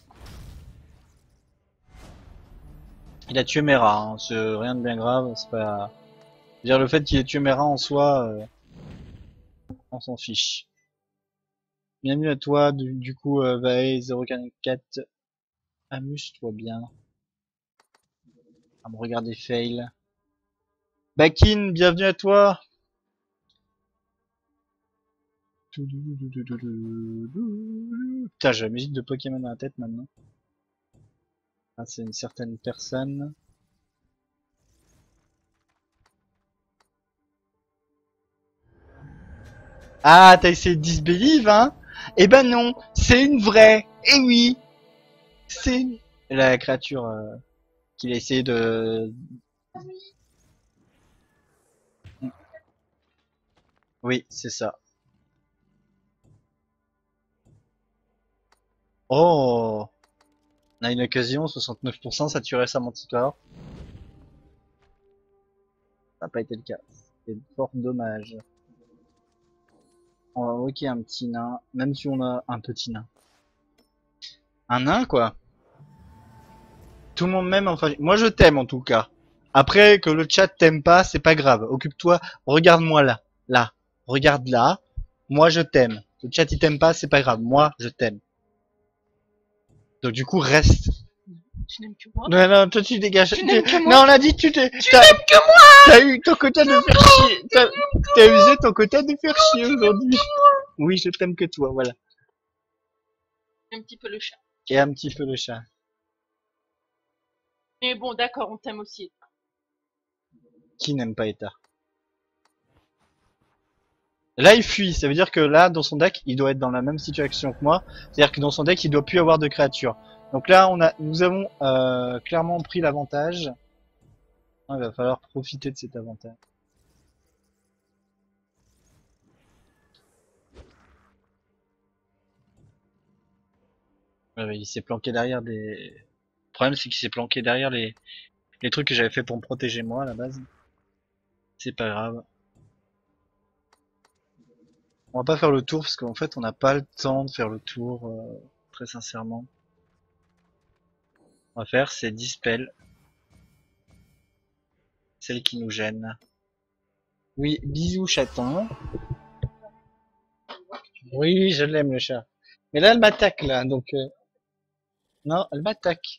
Il a tué mes rats, hein. C'est rien de bien grave, c'est pas... Je veux dire, le fait qu'il ait tué mes rats en soi, on s'en fiche. Bienvenue à toi, du coup, Vae 044, amuse-toi bien. À me regarder fail. Bakin, bienvenue à toi. Putain, j'ai la musique de Pokémon dans la tête maintenant. Ah, c'est une certaine personne. Ah, t'as essayé de disbelieve, hein? Eh ben non, c'est une vraie. Eh oui, c'est la créature qu'il a essayé de... Oui, c'est ça. Oh, on a une occasion, 69%, ça tuerait sa manticore. Ça n'a pas été le cas. C'est fort dommage. On va invoquer un petit nain, même si on a un petit nain. Un nain, quoi. Tout le monde m'aime, enfin, moi je t'aime en tout cas. Après, que le chat t'aime pas, c'est pas grave. Occupe-toi, regarde-moi là. Là. Regarde là. Moi je t'aime. Le chat il t'aime pas, c'est pas grave. Moi je t'aime. Donc du coup, reste. Tu n'aimes que moi. Non, non, toi tu dégages. Tu n'aimes que moi. Non, on a dit tu t'es. Tu n'aimes que moi. T'as eu ton quota de faire chier. T'as usé ton quota de faire chier aujourd'hui. Oui, je t'aime que toi, voilà. Un petit peu le chat. Et un petit peu le chat. Mais bon, d'accord, on t'aime aussi. Qui n'aime pas Eta? Là, il fuit. Ça veut dire que là, dans son deck, il doit être dans la même situation que moi. C'est-à-dire que dans son deck, il doit plus avoir de créatures. Donc là, nous avons clairement pris l'avantage. Il va falloir profiter de cet avantage. Il s'est planqué derrière des... Le problème, c'est qu'il s'est planqué derrière les trucs que j'avais fait pour me protéger moi, à la base. C'est pas grave. On va pas faire le tour, parce qu'en fait, on n'a pas le temps de faire le tour, très sincèrement. On va faire, c'est Dispel. Celle qui nous gêne. Oui, bisous chaton. Oui, je l'aime le chat. Mais là, elle m'attaque, là, donc... Non, elle m'attaque.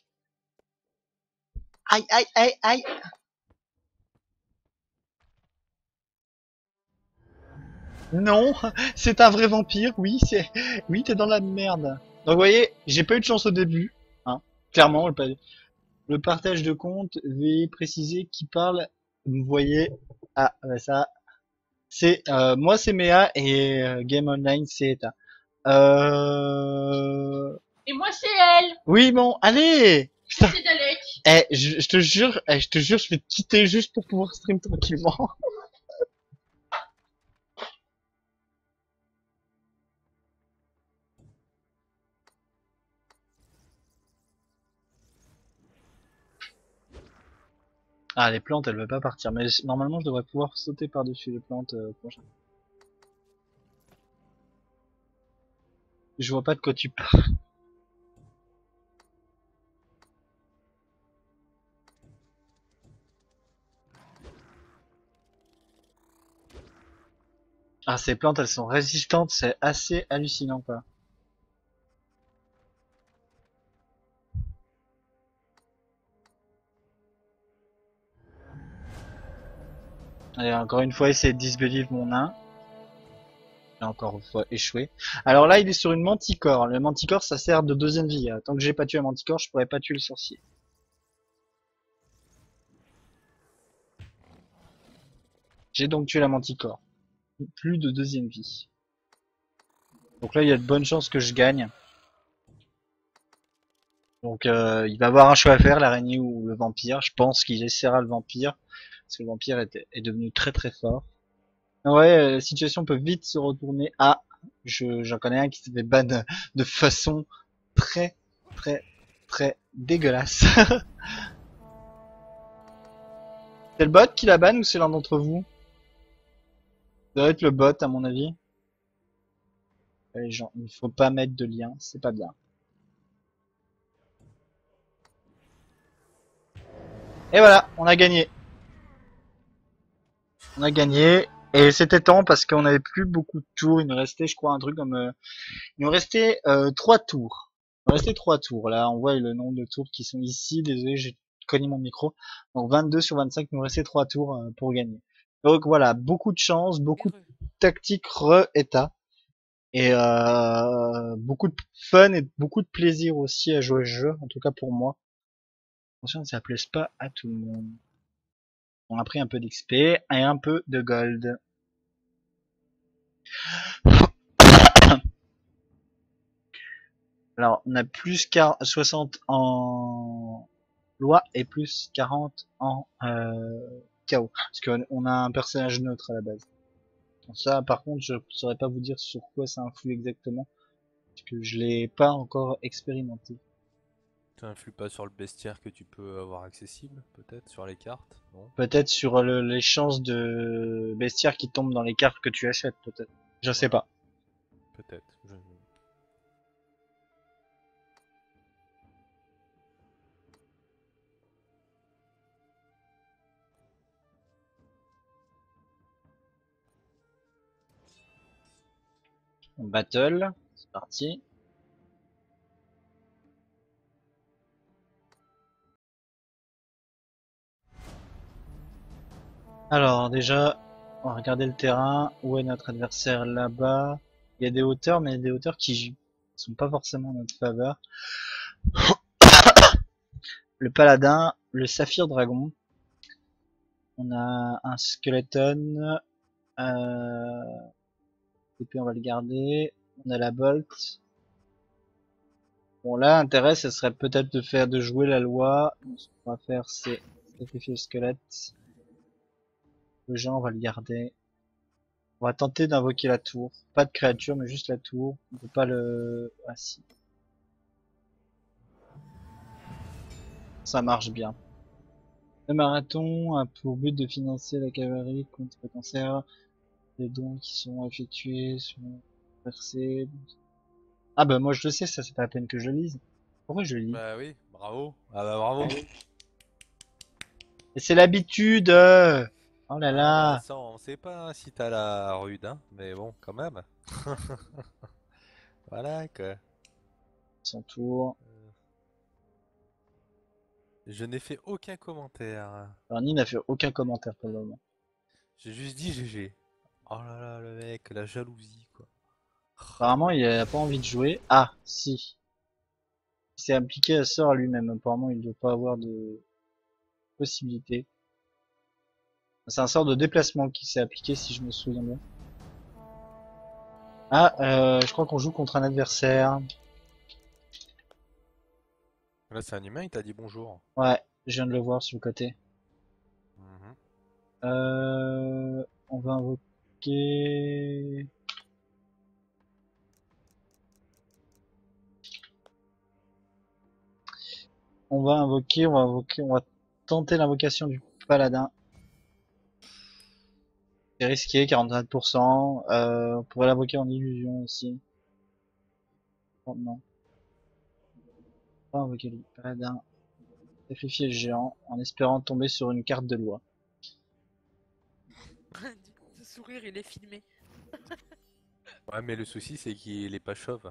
Aïe, aïe, aïe, aïe. Non, c'est un vrai vampire, oui, oui, t'es dans la merde. Donc vous voyez, j'ai pas eu de chance au début, hein. Clairement, le partage de compte, veuillez préciser qui parle. Vous voyez, ah, bah ça, c'est, moi c'est Méa et Game Online c'est Eta. Et moi, c'est elle. Oui, bon, allez. C'est Dalek. Je te jure, je vais te quitter juste pour pouvoir stream tranquillement. Ah, les plantes, elles veulent pas partir. Mais normalement, je devrais pouvoir sauter par-dessus les plantes prochain. Je vois pas de quoi tu parles. Ah, ces plantes, elles sont résistantes. C'est assez hallucinant, quoi. Allez, encore une fois, essayer de disbelieve mon nain. J'ai encore une fois échoué. Alors là, il est sur une manticore. Le manticore, ça sert de deuxième vie. Tant que j'ai pas tué un manticore, je pourrais pas tuer le sorcier. J'ai donc tué la manticore. Plus de deuxième vie. Donc là, il y a de bonnes chances que je gagne. Donc il va avoir un choix à faire, l'araignée ou le vampire. Je pense qu'il essaiera le vampire. Parce que le vampire est devenu très très fort. Ouais, la situation peut vite se retourner. Ah, j'en connais un qui s'est fait ban de façon très très très dégueulasse. C'est le bot qui la banne ou c'est l'un d'entre vous? Ça doit être le bot à mon avis. Les gens, il faut pas mettre de lien, c'est pas bien. Et voilà, on a gagné. On a gagné. Et c'était temps parce qu'on avait plus beaucoup de tours. Il nous restait, je crois, un truc comme... il nous restait 3 tours. Il nous restait 3 tours. Là, on voit le nombre de tours qui sont ici. Désolé, j'ai cogné mon micro. Donc 22 sur 25, il nous restait 3 tours pour gagner. Donc voilà, beaucoup de chance, beaucoup de tactique re-état. Et beaucoup de fun et beaucoup de plaisir aussi à jouer au jeu, en tout cas pour moi. Attention, ça plaise pas à tout le monde. On a pris un peu d'XP et un peu de gold. Alors, on a plus 60 en loi et plus 40 en chaos. Parce qu'on a un personnage neutre à la base. Donc ça, par contre, je saurais pas vous dire sur quoi ça influe exactement. Parce que je l'ai pas encore expérimenté. Ça influe pas sur le bestiaire que tu peux avoir accessible, peut-être, sur les cartes, non? Peut-être sur les chances de bestiaires qui tombent dans les cartes que tu achètes, peut-être. Je sais pas. peut-être. Battle, c'est parti. Alors déjà, on va regarder le terrain. Où est notre adversaire là-bas? Il y a des hauteurs, mais des hauteurs qui sont pas forcément en notre faveur. Le paladin, le saphir dragon. On a un skeleton. Épée, on va le garder. On a la bolt. Bon là, l'intérêt, ce serait peut-être de jouer la loi. Donc, ce qu'on va faire, c'est sacrifier le squelette. Le géant, on va le garder. On va tenter d'invoquer la tour. Pas de créature, mais juste la tour. On peut pas le... Ah si. Ça marche bien. Le marathon a pour but de financer la cavalerie contre le cancer. Les dons qui sont effectués sont versés. Ah bah moi je le sais, ça c'est pas la peine que je le lise. Pourquoi je le lis? Bah oui, bravo. Ah bah bravo. Et c'est l'habitude. Oh là Ah là. bah ça, on sait pas hein, si t'as la rude, hein. Mais bon, quand même. Voilà quoi. Son tour. Je n'ai fait aucun commentaire. Barney n'a fait aucun commentaire pour le moment. J'ai juste dit GG. Oh là là, le mec, la jalousie quoi. Apparemment il a pas envie de jouer. Ah si. Il s'est appliqué à sort à lui-même. Apparemment il ne doit pas avoir de possibilité. C'est un sort de déplacement qui s'est appliqué si je me souviens bien. Ah, je crois qu'on joue contre un adversaire. Là c'est un humain, il t'a dit bonjour. Ouais, je viens de le voir sur le côté. Mhm. On va invoquer... on va tenter l'invocation du paladin. C'est risqué, 44%. On pourrait l'invoquer en illusion aussi. Oh, non. On va invoquer le paladin. Sacrifier le géant en espérant tomber sur une carte de loi. Ce sourire, il est filmé. Ouais, mais le souci c'est qu'il est pas chauve.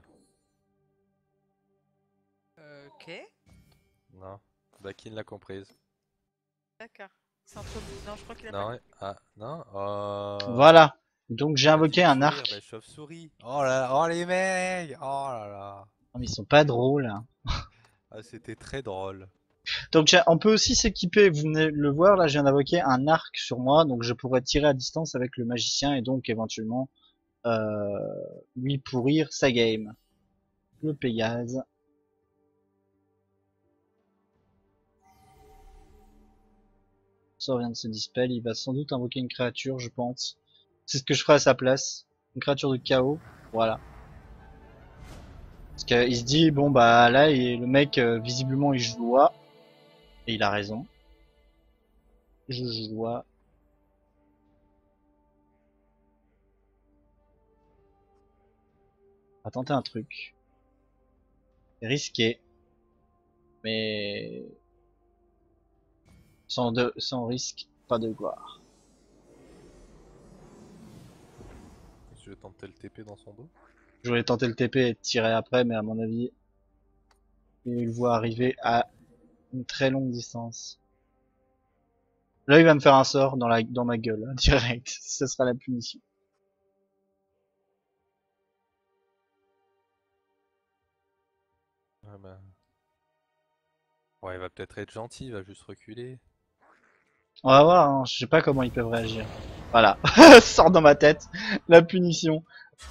Ok, Non, Bakin l'a comprise. d'accord. C'est entre vous. Non, je crois qu'il a Non, pas. ouais. Ah, non. Voilà. Donc j'ai On a dit invoqué le un sourire, arc. bah, chauve-souris. Oh là là, oh les mecs. Oh là là. Oh, mais ils sont pas drôles. Hein. Ah, c'était très drôle. Donc on peut aussi s'équiper, vous venez de le voir, là je viens d'invoquer un arc sur moi, donc je pourrais tirer à distance avec le magicien et donc éventuellement lui pourrir sa game. Le Pégase. Ça vient de se dispel, il va sans doute invoquer une créature, je pense. C'est ce que je ferai à sa place. Une créature de chaos, voilà. Parce qu'il se dit, bon bah là, le mec, visiblement il joue loi, et il a raison. Je joue loi. On va tenter un truc. C'est risqué. Mais sans risque, pas de gloire. Je vais tenter le TP dans son dos. Je voulais tenter le TP et tirer après, mais à mon avis, il le voit arriver à une très longue distance. Là, il va me faire un sort dans ma gueule, hein, direct. Ce sera la punition. Ah bah. Ouais, il va peut-être être gentil, il va juste reculer. On va voir, hein, je sais pas comment ils peuvent réagir. Voilà, sort dans ma tête, la punition.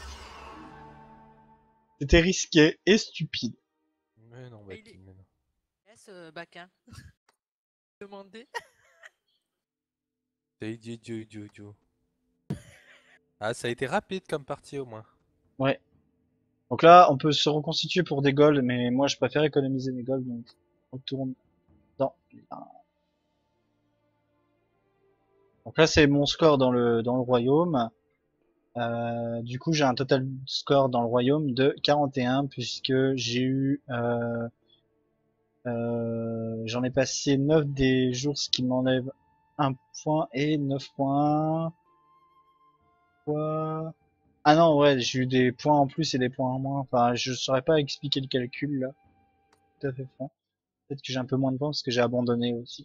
C'était risqué et stupide. Mais non, Mais Bakin, mais non. Laisse Baquin. Demander. C'est idiot. Ah, ça a été rapide comme partie au moins. Ouais. Donc là, on peut se reconstituer pour des golds, mais moi je préfère économiser mes golds, donc on retourne dans... Donc là, c'est mon score dans le royaume. Du coup, j'ai un total score dans le royaume de 41 puisque j'ai eu j'en ai passé 9 des jours, ce qui m'enlève un point et 9 points. Quoi? Ah non, ouais, j'ai eu des points en plus et des points en moins. Enfin, je saurais pas expliquer le calcul là. Tout à fait franc. Peut-être que j'ai un peu moins de points parce que j'ai abandonné aussi.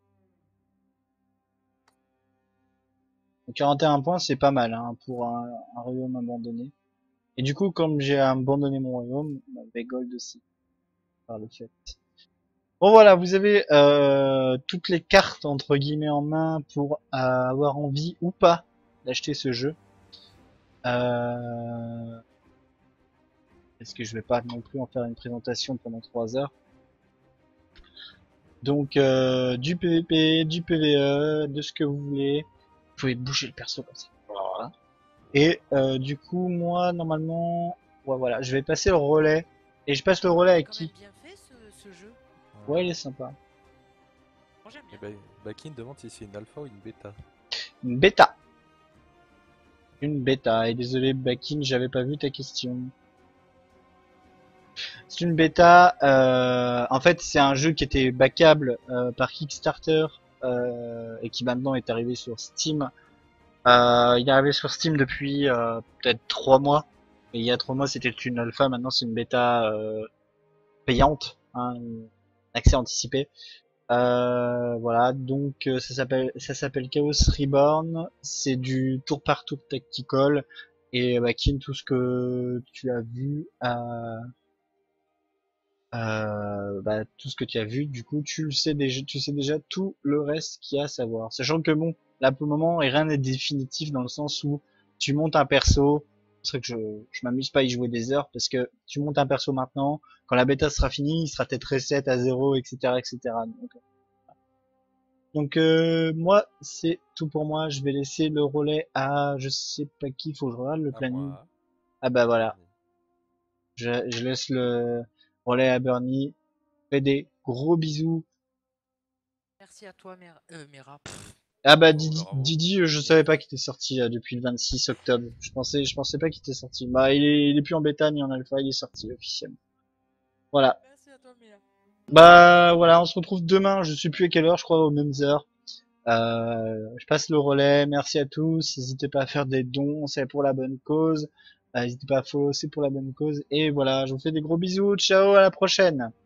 Donc 41 points, c'est pas mal hein, pour un royaume abandonné. Et du coup, comme j'ai abandonné mon royaume, on avait gold aussi par le fait. Bon voilà, vous avez toutes les cartes entre guillemets en main pour avoir envie ou pas d'acheter ce jeu. Est-ce que je vais pas non plus en faire une présentation pendant 3 heures. Donc du PVP, du PVE, de ce que vous voulez. Vous pouvez bouger le perso comme ça. Voilà. Et du coup, moi normalement, ouais, voilà, je vais passer le relais. Et je passe le relais avec qui? Bien fait ce jeu. Ouais, il est sympa. Moi j'aime bien. Et Bakin demande si c'est une alpha ou une bêta. Une bêta. Une bêta. Et désolé, Bakin, j'avais pas vu ta question. C'est une bêta. En fait, c'est un jeu qui était backable par Kickstarter et qui maintenant est arrivé sur Steam. Il est arrivé sur Steam depuis peut-être 3 mois. Et il y a 3 mois, c'était une alpha. Maintenant, c'est une bêta payante, hein, accès anticipé. Voilà, donc ça s'appelle Chaos Reborn. C'est du tour par tour tactical. Et Bakin, tout ce que tu as vu tout ce que tu as vu, du coup, tu sais déjà tout le reste qu'il y a à savoir. Sachant que bon, là pour le moment, rien n'est définitif dans le sens où tu montes un perso. C'est vrai que je m'amuse pas à y jouer des heures parce que tu montes un perso maintenant, quand la bêta sera finie, il sera peut-être reset à 0, etc., etc. Donc moi, c'est tout pour moi. Je vais laisser le relais à je sais pas qui, faut que je regarde le planning. Moi. Ah bah voilà. Je laisse le relais à Bernie. Fais des gros bisous. Merci à toi, Mera. Ah bah bravo. Didi, je savais pas qu'il était sorti depuis le 26 octobre. Je pensais pas qu'il était sorti. Bah il est plus en bêta ni en alpha, il est sorti officiellement. Voilà. Merci à toi, Mera. Bah voilà, on se retrouve demain, je sais plus à quelle heure, je crois aux mêmes heures. Je passe le relais, merci à tous, n'hésitez pas à faire des dons, c'est pour la bonne cause. N'hésitez pas à follow, c'est pour la bonne cause. Et voilà, je vous fais des gros bisous, ciao, à la prochaine.